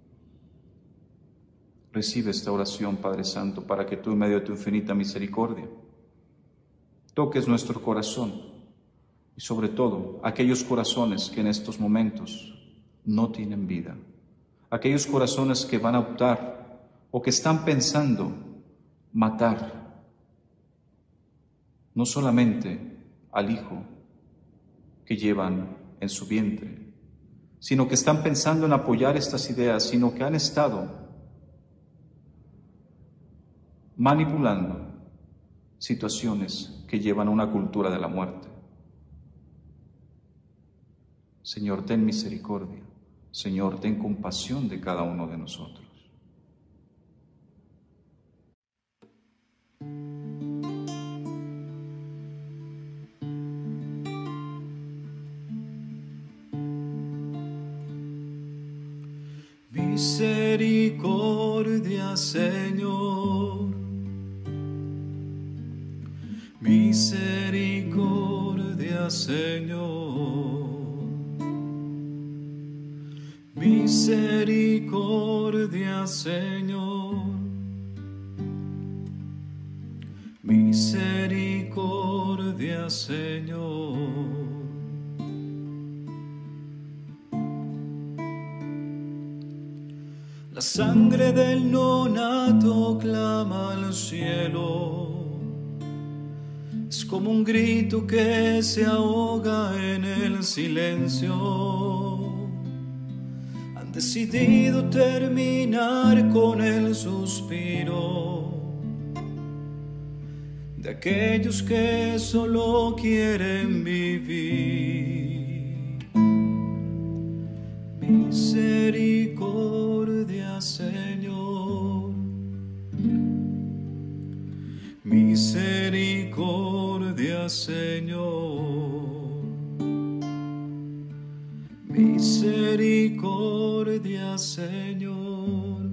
[SPEAKER 14] Recibe esta oración, Padre Santo, para que tú en medio de tu infinita misericordia toques nuestro corazón y sobre todo aquellos corazones que en estos momentos no tienen vida, aquellos corazones que van a optar o que están pensando matar no solamente al hijo que llevan en su vientre, sino que están pensando en apoyar estas ideas, sino que han estado manipulando situaciones que llevan a una cultura de la muerte. Señor, ten misericordia. Señor, ten compasión de cada uno de nosotros.
[SPEAKER 13] Misericordia, Señor, misericordia, Señor, misericordia, Señor, misericordia, Señor. La sangre del nonato clama al cielo, es como un grito que se ahoga en el silencio. Han decidido terminar con el suspiro de aquellos que solo quieren vivir. Misericordia, Señor, misericordia, Señor, misericordia, Señor,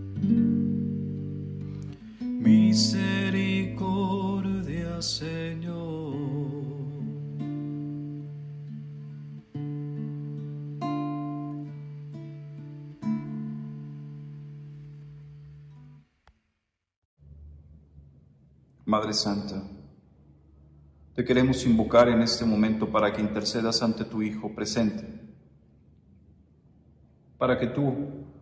[SPEAKER 13] misericordia, Señor.
[SPEAKER 14] Madre Santa, te queremos invocar en este momento para que intercedas ante tu Hijo presente, para que tú,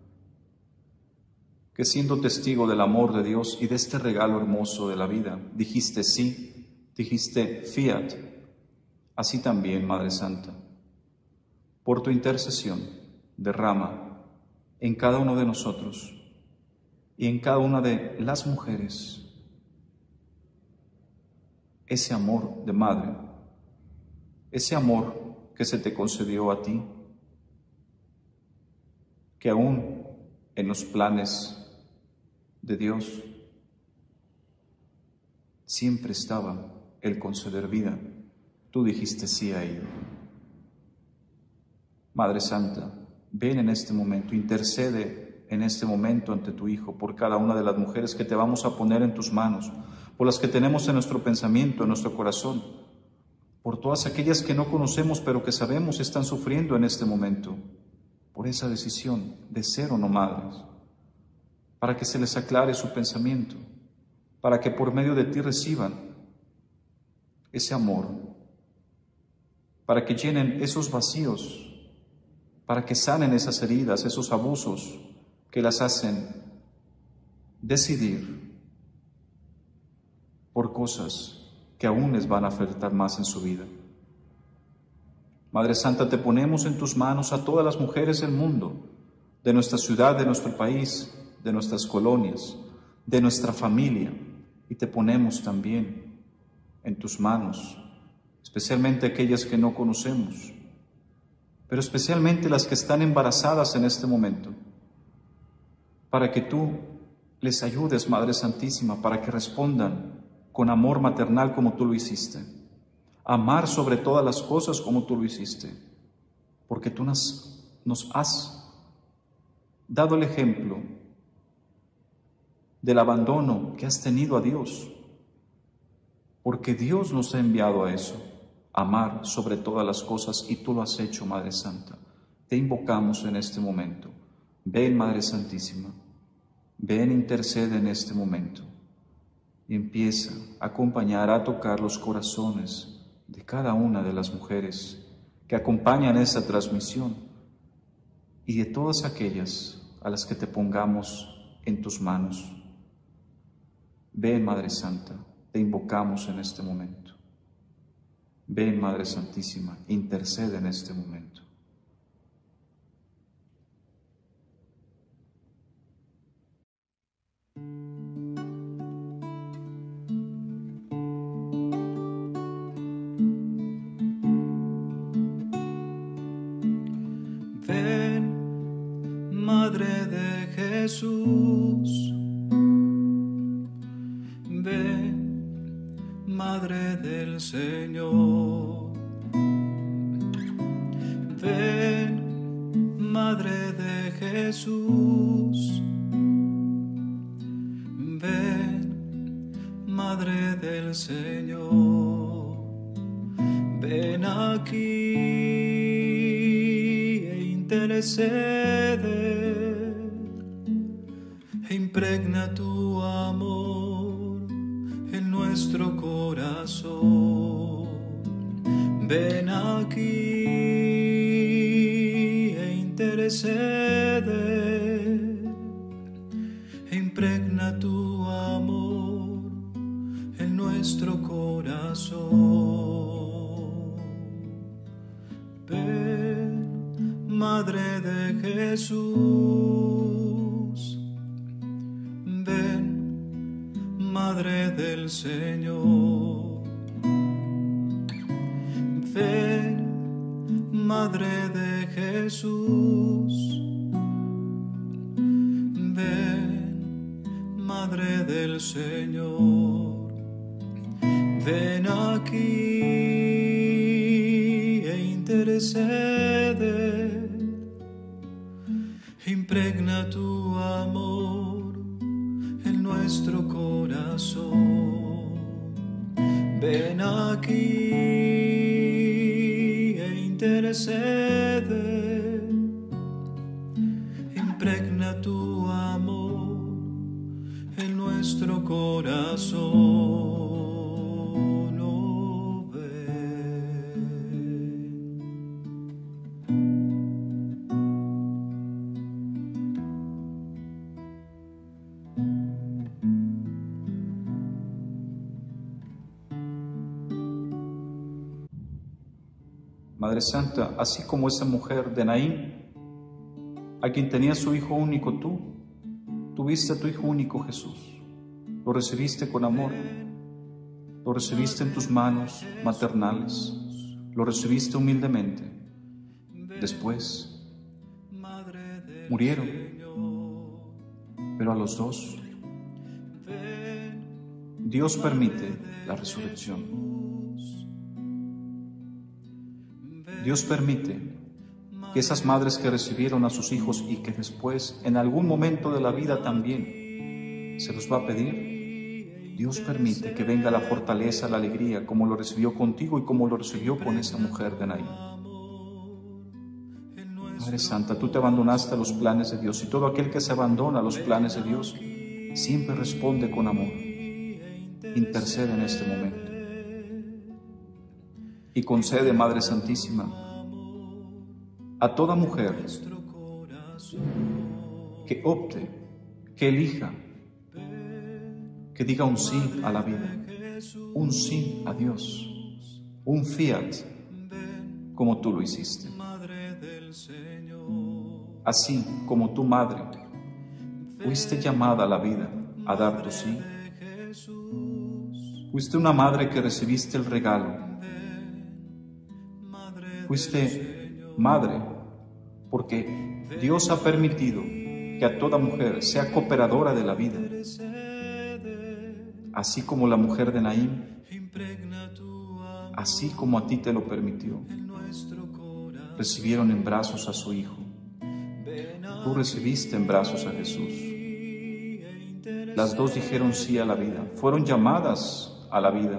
[SPEAKER 14] que siendo testigo del amor de Dios y de este regalo hermoso de la vida, dijiste sí, dijiste fiat, así también, Madre Santa, por tu intercesión, derrama en cada uno de nosotros y en cada una de las mujeres ese amor de madre, ese amor que se te concedió a ti, que aún en los planes de Dios siempre estaba el conceder vida. Tú dijiste sí a ello. Madre Santa, ven en este momento, intercede en este momento ante tu Hijo por cada una de las mujeres que te vamos a poner en tus manos, por las que tenemos en nuestro pensamiento, en nuestro corazón, por todas aquellas que no conocemos pero que sabemos están sufriendo en este momento. por esa decisión de ser o no madres, para que se les aclare su pensamiento, para que por medio de ti reciban ese amor, para que llenen esos vacíos, para que sanen esas heridas, esos abusos que las hacen decidir por cosas que aún les van a afectar más en su vida. Madre Santa, te ponemos en tus manos a todas las mujeres del mundo, de nuestra ciudad, de nuestro país, de nuestras colonias, de nuestra familia, y te ponemos también en tus manos, especialmente aquellas que no conocemos, pero especialmente las que están embarazadas en este momento, para que tú les ayudes, Madre Santísima, para que respondan con amor maternal como tú lo hiciste, amar sobre todas las cosas como tú lo hiciste, porque tú nos, nos has dado el ejemplo del abandono que has tenido a Dios, porque Dios nos ha enviado a eso, amar sobre todas las cosas, y tú lo has hecho, Madre Santa. Te invocamos en este momento. Ven, Madre Santísima, ven, intercede en este momento y empieza a acompañar, a tocar los corazones de cada una de las mujeres que acompañan esta transmisión y de todas aquellas a las que te pongamos en tus manos. Ven, Madre Santa, te invocamos en este momento. Ven, Madre Santísima, intercede en este momento.
[SPEAKER 13] Ven, Madre de Jesús, ven, Madre del Señor, ven, Madre de Jesús, ven, Madre del Señor, ven aquí e intercede, e impregna tu amor en nuestro corazón. Ven aquí e intercede, e impregna tu amor en nuestro corazón. Ven, Madre de Jesús, ven, Madre del Señor, ven, Madre de Jesús, ven, Madre del Señor, ven aquí e intercede, impregna tu amor en nuestro corazón. Ven aquí e intercede, impregna tu amor en nuestro corazón. Oh,
[SPEAKER 14] Madre Santa, así como esa mujer de Naín, a quien tenía su hijo único, tú tuviste a tu hijo único Jesús, lo recibiste con amor, lo recibiste en tus manos maternales, lo recibiste humildemente. Después murieron, pero a los dos Dios permite la resurrección. Dios permite que esas madres que recibieron a sus hijos y que después, en algún momento de la vida también, se los va a pedir, Dios permite que venga la fortaleza, la alegría, como lo recibió contigo y como lo recibió con esa mujer de Naín. Madre Madre Santa, tú te abandonaste a los planes de Dios, y todo aquel que se abandona a los planes de Dios siempre responde con amor. Intercede en este momento y concede, Madre Santísima, a toda mujer que opte, que elija, que diga un sí a la vida, un sí a Dios, un fiat, como tú lo hiciste. Así como tu madre fuiste llamada a la vida a dar tu sí, fuiste una madre que recibiste el regalo, fuiste madre porque Dios ha permitido que a toda mujer sea cooperadora de la vida, así como la mujer de Naín, así como a ti te lo permitió. Recibieron en brazos a su hijo. Tú recibiste en brazos a Jesús. Las dos dijeron sí a la vida, fueron llamadas a la vida.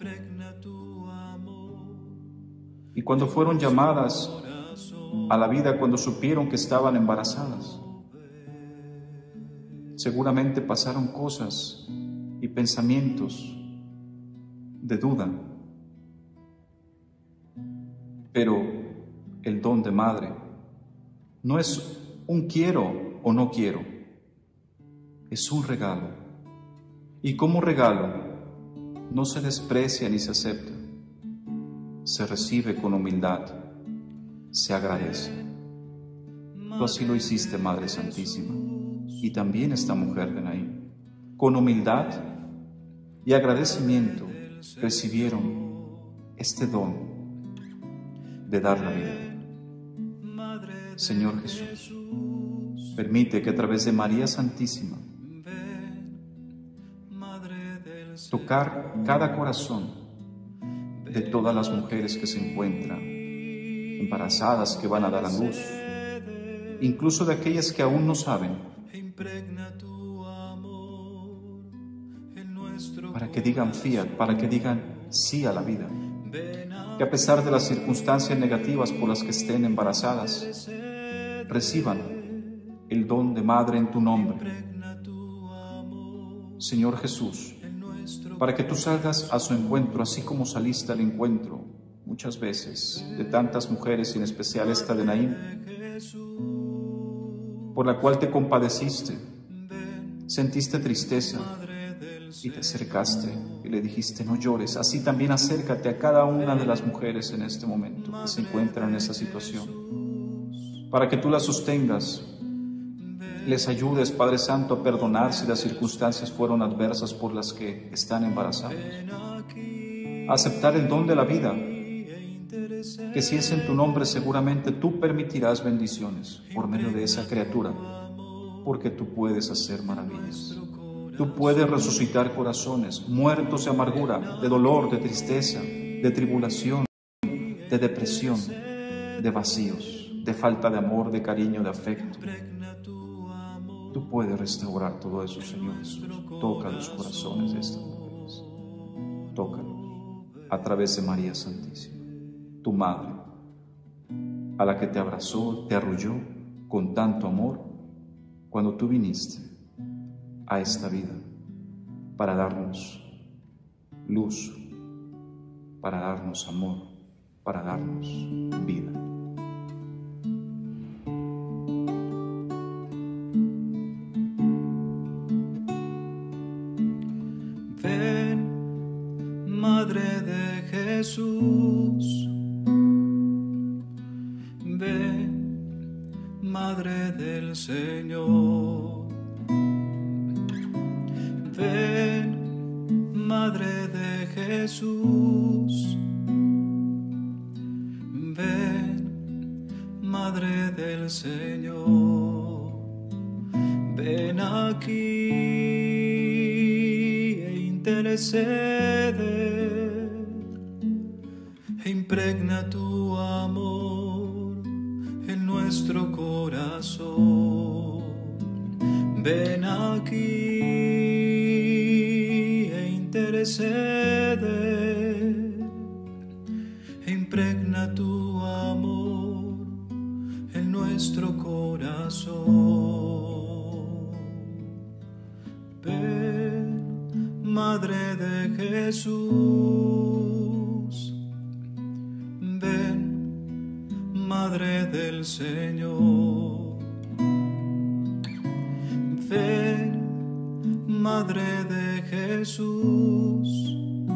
[SPEAKER 14] Y cuando fueron llamadas a la vida, cuando supieron que estaban embarazadas, seguramente pasaron cosas y pensamientos de duda. Pero el don de madre no es un quiero o no quiero, es un regalo. Y como regalo no se desprecia ni se acepta, se recibe con humildad, se agradece. Tú así lo hiciste, Madre Santísima, y también esta mujer de Naín. Con humildad y agradecimiento recibieron este don de dar la vida. Señor Jesús, permite que a través de María Santísima tocar cada corazón de todas las mujeres que se encuentran embarazadas, que van a dar a luz, incluso de aquellas que aún no saben, para que digan fiat, para que digan sí a la vida, que a pesar de las circunstancias negativas por las que estén embarazadas, reciban el don de madre en tu nombre. Señor Jesús, para que tú salgas a su encuentro, así como saliste al encuentro muchas veces de tantas mujeres, y en especial esta de Naín, por la cual te compadeciste, sentiste tristeza y te acercaste y le dijiste: no llores. Así también acércate a cada una de las mujeres en este momento que se encuentran en esa situación, para que tú las sostengas, les ayudes, Padre Santo, a perdonar si las circunstancias fueron adversas por las que están embarazadas, a aceptar el don de la vida, que si es en tu nombre seguramente tú permitirás bendiciones por medio de esa criatura, porque tú puedes hacer maravillas. Tú puedes resucitar corazones muertos de amargura, de dolor, de tristeza, de tribulación, de depresión, de vacíos, de falta de amor, de cariño, de afecto. Tú puedes restaurar todo eso, Señor Jesús. Toca los corazones de estas mujeres. Tócalos a través de María Santísima, tu Madre, a la que te abrazó, te arrulló con tanto amor cuando tú viniste a esta vida para darnos luz, para darnos amor, para darnos vida.
[SPEAKER 13] Ven, Madre de Jesús, ven, Madre del Señor, ven, Madre de Jesús, ven, Madre del Señor, ven aquí e intercede, e impregna tu amor en nuestro corazón. Ven aquí e intercede, e impregna tu amor en nuestro Madre de Jesús, ven, Madre del Señor, ven, Madre de Jesús,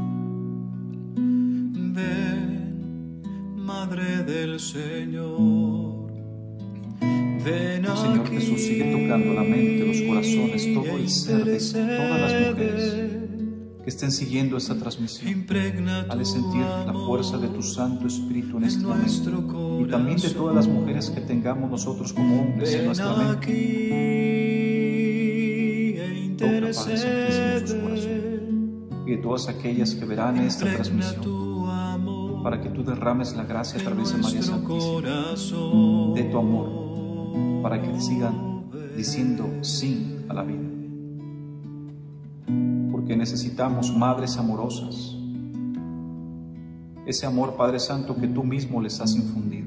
[SPEAKER 13] ven, Madre del Señor, ven aquí.
[SPEAKER 14] Señor Jesús, sigue tocando la mente, los corazones, todo el ser de todas las mujeres que estén siguiendo esta transmisión, al sentir la fuerza de tu Santo Espíritu en este momento, y también de todas las mujeres que tengamos nosotros como hombres en nuestra mente. Toca, Padre Santísimo, sus corazones, y de todas aquellas que verán esta transmisión, para que tú derrames la gracia a través de María Santísima, de tu amor, para que sigan diciendo sí a la vida. Porque necesitamos madres amorosas, ese amor, Padre Santo, que tú mismo les has infundido,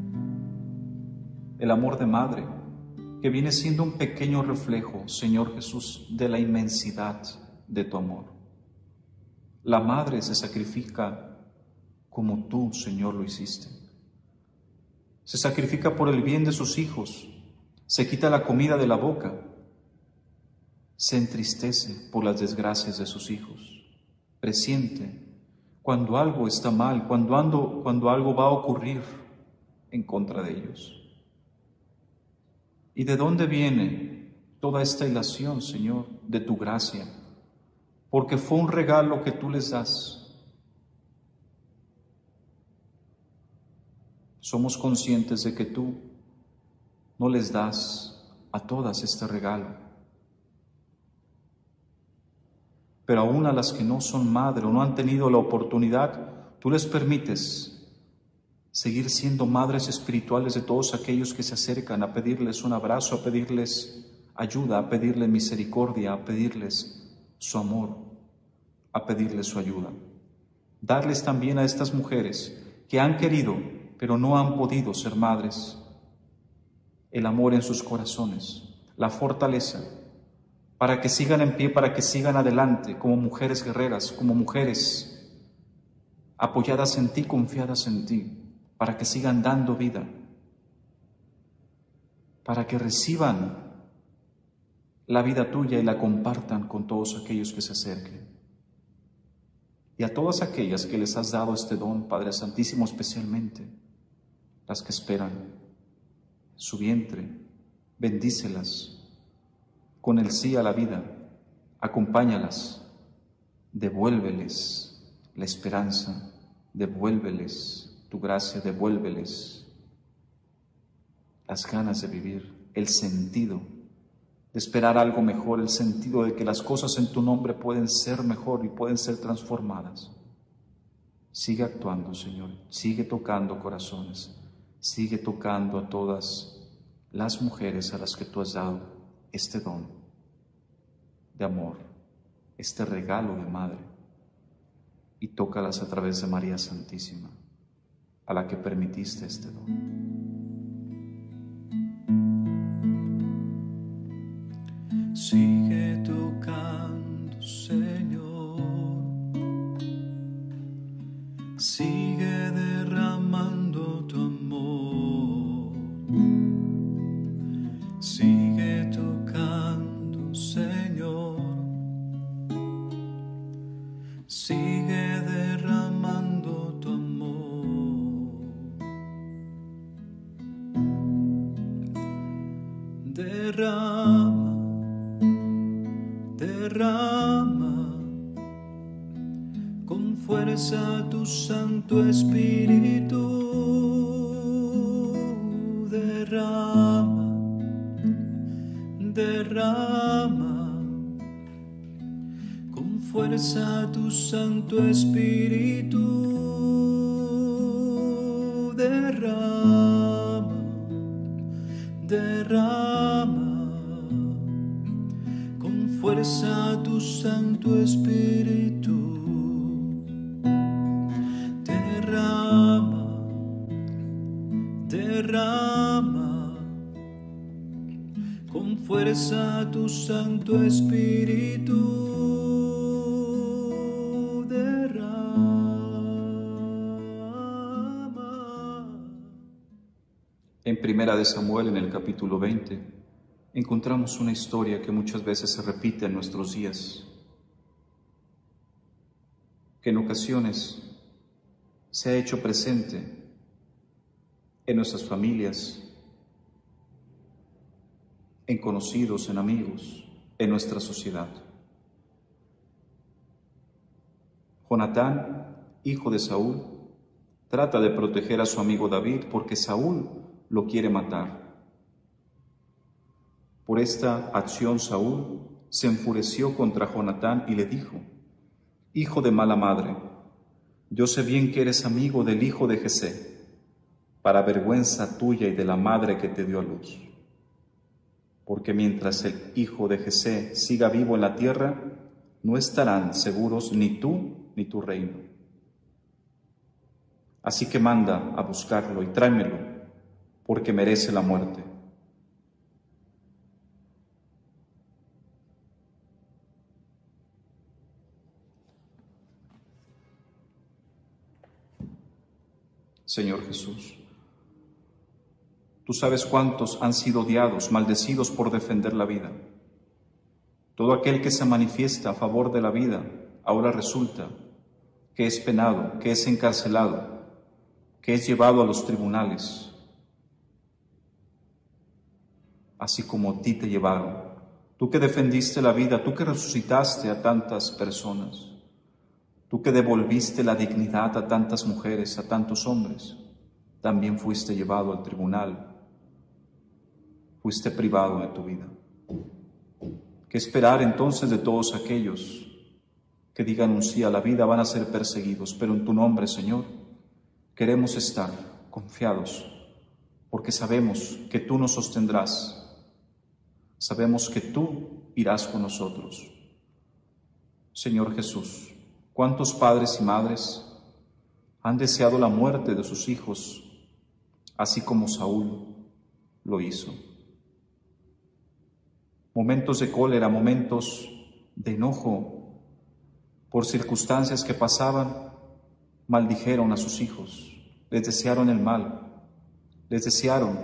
[SPEAKER 14] el amor de madre, que viene siendo un pequeño reflejo, Señor Jesús, de la inmensidad de tu amor. La madre se sacrifica como tú, Señor, lo hiciste. Se sacrifica por el bien de sus hijos, se quita la comida de la boca, se entristece por las desgracias de sus hijos, presiente cuando algo está mal, cuando, ando, cuando algo va a ocurrir en contra de ellos. ¿Y de dónde viene toda esta ilación, Señor? De tu gracia, porque fue un regalo que tú les das. Somos conscientes de que tú no les das a todas este regalo, pero aún a las que no son madre o no han tenido la oportunidad, tú les permites seguir siendo madres espirituales de todos aquellos que se acercan a pedirles un abrazo, a pedirles ayuda, a pedirles misericordia, a pedirles su amor, a pedirles su ayuda. Darles también a estas mujeres que han querido, pero no han podido ser madres, el amor en sus corazones, la fortaleza, para que sigan en pie, para que sigan adelante como mujeres guerreras, como mujeres apoyadas en ti, confiadas en ti, para que sigan dando vida, para que reciban la vida tuya y la compartan con todos aquellos que se acerquen. Y a todas aquellas que les has dado este don, Padre Santísimo, especialmente las que esperan su vientre, bendícelas con el sí a la vida, acompáñalas, devuélveles la esperanza, devuélveles tu gracia, devuélveles las ganas de vivir, el sentido de esperar algo mejor, el sentido de que las cosas en tu nombre pueden ser mejor y pueden ser transformadas. Sigue actuando, Señor, sigue tocando corazones, sigue tocando a todas las mujeres a las que tú has dado este don de amor, este regalo de madre, y tócalas a través de María Santísima, a la que permitiste este don.
[SPEAKER 13] Sigue tocando, Señor, sigue derramando tu amor, sigue tocando, Señor, sigue derramando tu amor, derrama, derrama con fuerza tu Santo Espíritu, derrama, derrama con fuerza tu Santo Espíritu, derrama, derrama con fuerza tu Santo Espíritu, derrama, derrama con fuerza tu Santo Espíritu,
[SPEAKER 14] Primera de Samuel, en el capítulo veinte, encontramos una historia que muchas veces se repite en nuestros días, que en ocasiones se ha hecho presente en nuestras familias, en conocidos, en amigos, en nuestra sociedad. Jonatán, hijo de Saúl, trata de proteger a su amigo David porque Saúl lo quiere matar. Por esta acción Saúl se enfureció contra Jonatán y le dijo: hijo de mala madre, yo sé bien que eres amigo del hijo de Jesé, para vergüenza tuya y de la madre que te dio a luz. Porque mientras el hijo de Jesé siga vivo en la tierra, no estarán seguros ni tú ni tu reino. Así que manda a buscarlo y tráemelo, porque merece la muerte. Señor Jesús, tú sabes cuántos han sido odiados, maldecidos por defender la vida. Todo aquel que se manifiesta a favor de la vida ahora resulta que es penado, que es encarcelado, que es llevado a los tribunales, así como a ti te llevaron. Tú que defendiste la vida, tú que resucitaste a tantas personas, tú que devolviste la dignidad a tantas mujeres, a tantos hombres, también fuiste llevado al tribunal, fuiste privado de tu vida. ¿Qué esperar entonces de todos aquellos que digan un sí a la vida? Van a ser perseguidos, pero en tu nombre, Señor, queremos estar confiados, porque sabemos que tú nos sostendrás, sabemos que tú irás con nosotros. Señor Jesús, ¿cuántos padres y madres han deseado la muerte de sus hijos, así como Saúl lo hizo? Momentos de cólera, momentos de enojo por circunstancias que pasaban, maldijeron a sus hijos, les desearon el mal, les desearon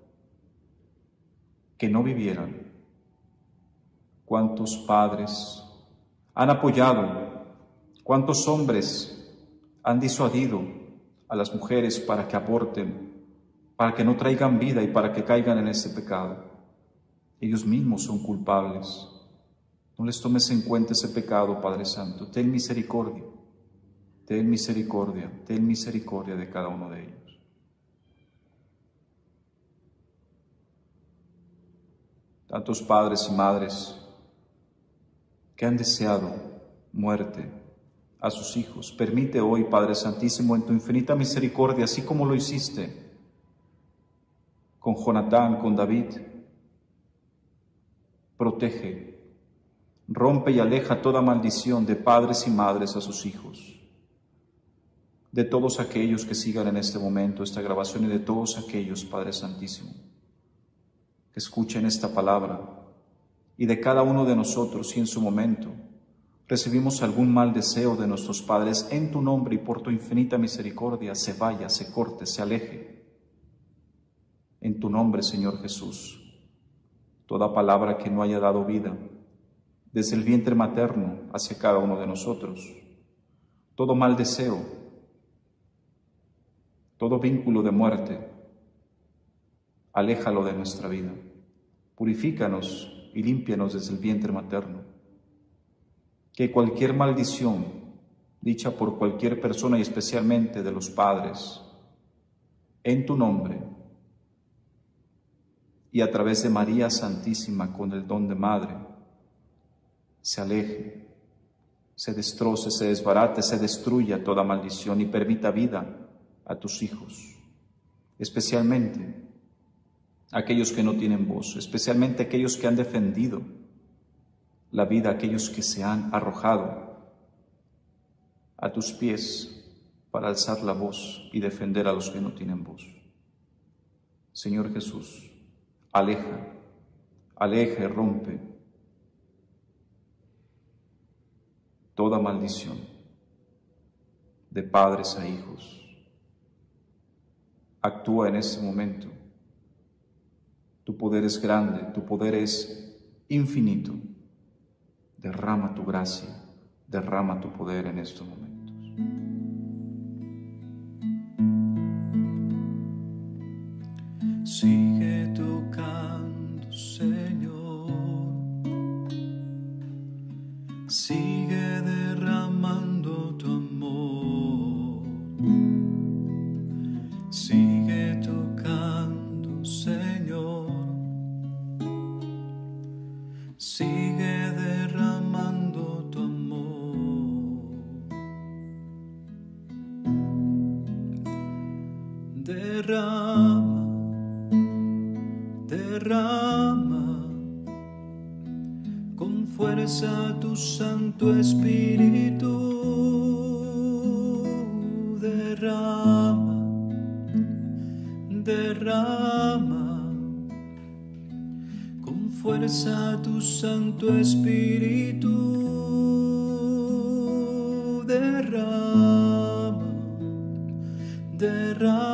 [SPEAKER 14] que no vivieran. ¿Cuántos padres han apoyado? ¿Cuántos hombres han disuadido a las mujeres para que aborten, para que no traigan vida y para que caigan en ese pecado? Ellos mismos son culpables. No les tomes en cuenta ese pecado, Padre Santo. Ten misericordia, ten misericordia, ten misericordia de cada uno de ellos. Tantos padres y madres que han deseado muerte a sus hijos. Permite hoy, Padre Santísimo, en tu infinita misericordia, así como lo hiciste con Jonatán, con David, protege, rompe y aleja toda maldición de padres y madres a sus hijos, de todos aquellos que sigan en este momento esta grabación y de todos aquellos, Padre Santísimo, que escuchen esta palabra, y de cada uno de nosotros, si en su momento recibimos algún mal deseo de nuestros padres, en tu nombre y por tu infinita misericordia, se vaya, se corte, se aleje. En tu nombre, Señor Jesús, toda palabra que no haya dado vida, desde el vientre materno hacia cada uno de nosotros, todo mal deseo, todo vínculo de muerte, aléjalo de nuestra vida. Purifícanos y límpianos desde el vientre materno. Que cualquier maldición dicha por cualquier persona y especialmente de los padres, en tu nombre y a través de María Santísima con el don de Madre, se aleje, se destroce, se desbarate, se destruya toda maldición y permita vida a tus hijos, especialmente aquellos que no tienen voz, especialmente aquellos que han defendido la vida, aquellos que se han arrojado a tus pies para alzar la voz y defender a los que no tienen voz. Señor Jesús, aleja, aleja y rompe toda maldición de padres a hijos. Actúa en este momento Tu poder es grande, tu poder es infinito. Derrama tu gracia, derrama tu poder en estos momentos.
[SPEAKER 13] Sigue tocando, Señor. Sigue derramando tu amor. Sigue tocando, Señor. Sigue derramando tu amor. Derrama. Derrama con fuerza tu Santo Espíritu. Derrama, derrama con fuerza tu Santo Espíritu. Derrama, derrama.